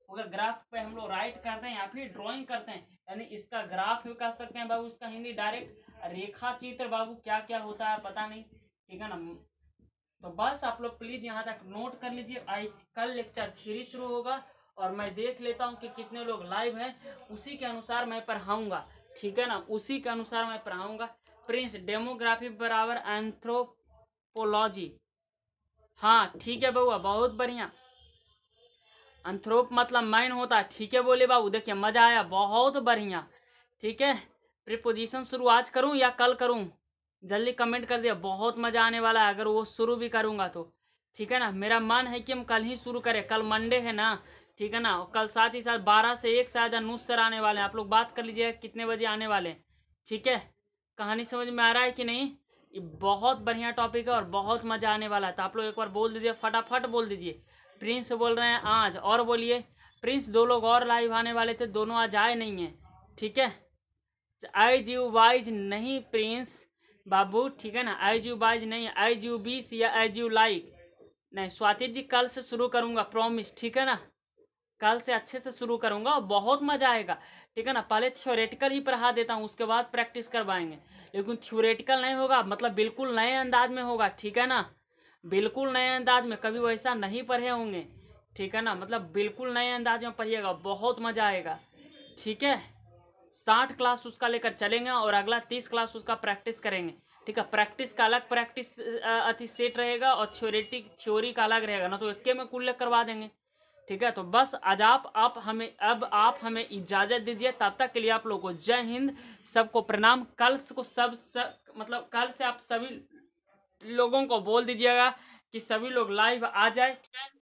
[SPEAKER 1] होगा, ग्राफ पे हम लोग राइट करते हैं या फिर ड्राइंग करते हैं, यानी इसका ग्राफ भी कर सकते हैं बाबू, इसका हिंदी डायरेक्ट रेखा चित्र बाबू क्या क्या होता है पता नहीं, ठीक है ना। तो बस आप लोग प्लीज यहाँ तक नोट कर लीजिए। आई कल लेक्चर थ्री शुरू होगा और मैं देख लेता हूँ कि कितने लोग लाइव हैं, उसी के अनुसार मैं पढ़ाऊंगा, ठीक है ना, उसी के अनुसार मैं पढ़ाऊंगा। प्रिंस डेमोग्राफी बराबर एंथ्रोपोलॉजी, हाँ ठीक है बउआ, बहुत बढ़िया। एंथ्रोप मतलब मैन होता है, ठीक है बोले बाबू, देखिए मजा आया, बहुत बढ़िया, ठीक है। प्रीपोजिशन शुरू आज करूं या कल करूं, जल्दी कमेंट कर दिया, बहुत मजा आने वाला है अगर वो शुरू भी करूंगा तो, ठीक है ना। मेरा मन है कि हम कल ही शुरू करें, कल मंडे है ना, ठीक है ना। कल साथ ही साथ बारह से एक शायद अनुज सर आने वाले हैं, आप लोग बात कर लीजिए कितने बजे आने वाले हैं, ठीक है। कहानी समझ में आ रहा है कि नहीं, ये बहुत बढ़िया टॉपिक है और बहुत मजा आने वाला है, तो आप लोग एक बार बोल दीजिए, फटाफट बोल दीजिए। प्रिंस बोल रहे हैं आज, और बोलिए प्रिंस, दो लोग और लाइव आने वाले थे, दोनों आज आए नहीं हैं, ठीक है। आई जीव वाइज नहीं प्रिंस बाबू, ठीक है ना, आई जीव वाइज नहीं, आई जीव बीस या आई जीव लाइक नहीं। स्वाति जी कल से शुरू करूंगा प्रॉमिस, ठीक है ना, कल से अच्छे से शुरू करूंगा और बहुत मजा आएगा, ठीक है ना। पहले थ्योरेटिकल ही पढ़ा देता हूँ, उसके बाद प्रैक्टिस करवाएंगे, लेकिन थ्योरेटिकल नहीं होगा, मतलब बिल्कुल नए अंदाज में होगा, ठीक है ना, बिल्कुल नए अंदाज में, कभी वैसा नहीं पढ़े होंगे, ठीक है ना, मतलब बिल्कुल नए अंदाज में पढ़िएगा, बहुत मजा आएगा, ठीक है। साठ क्लास उसका लेकर चलेंगे और अगला तीस क्लास उसका प्रैक्टिस करेंगे, ठीक है। प्रैक्टिस का अलग प्रैक्टिस अति सेट रहेगा और थ्योरेटिक थ्योरी का अलग रहेगा ना, तो एक में कुल करवा देंगे, ठीक है। तो बस आज आप आप हमें अब आप हमें इजाज़त दीजिए, तब तक के लिए आप लोगों को जय हिंद, सबको प्रणाम। कल को सब, सब मतलब कल से आप सभी लोगों को बोल दीजिएगा कि सभी लोग लाइव आ जाए।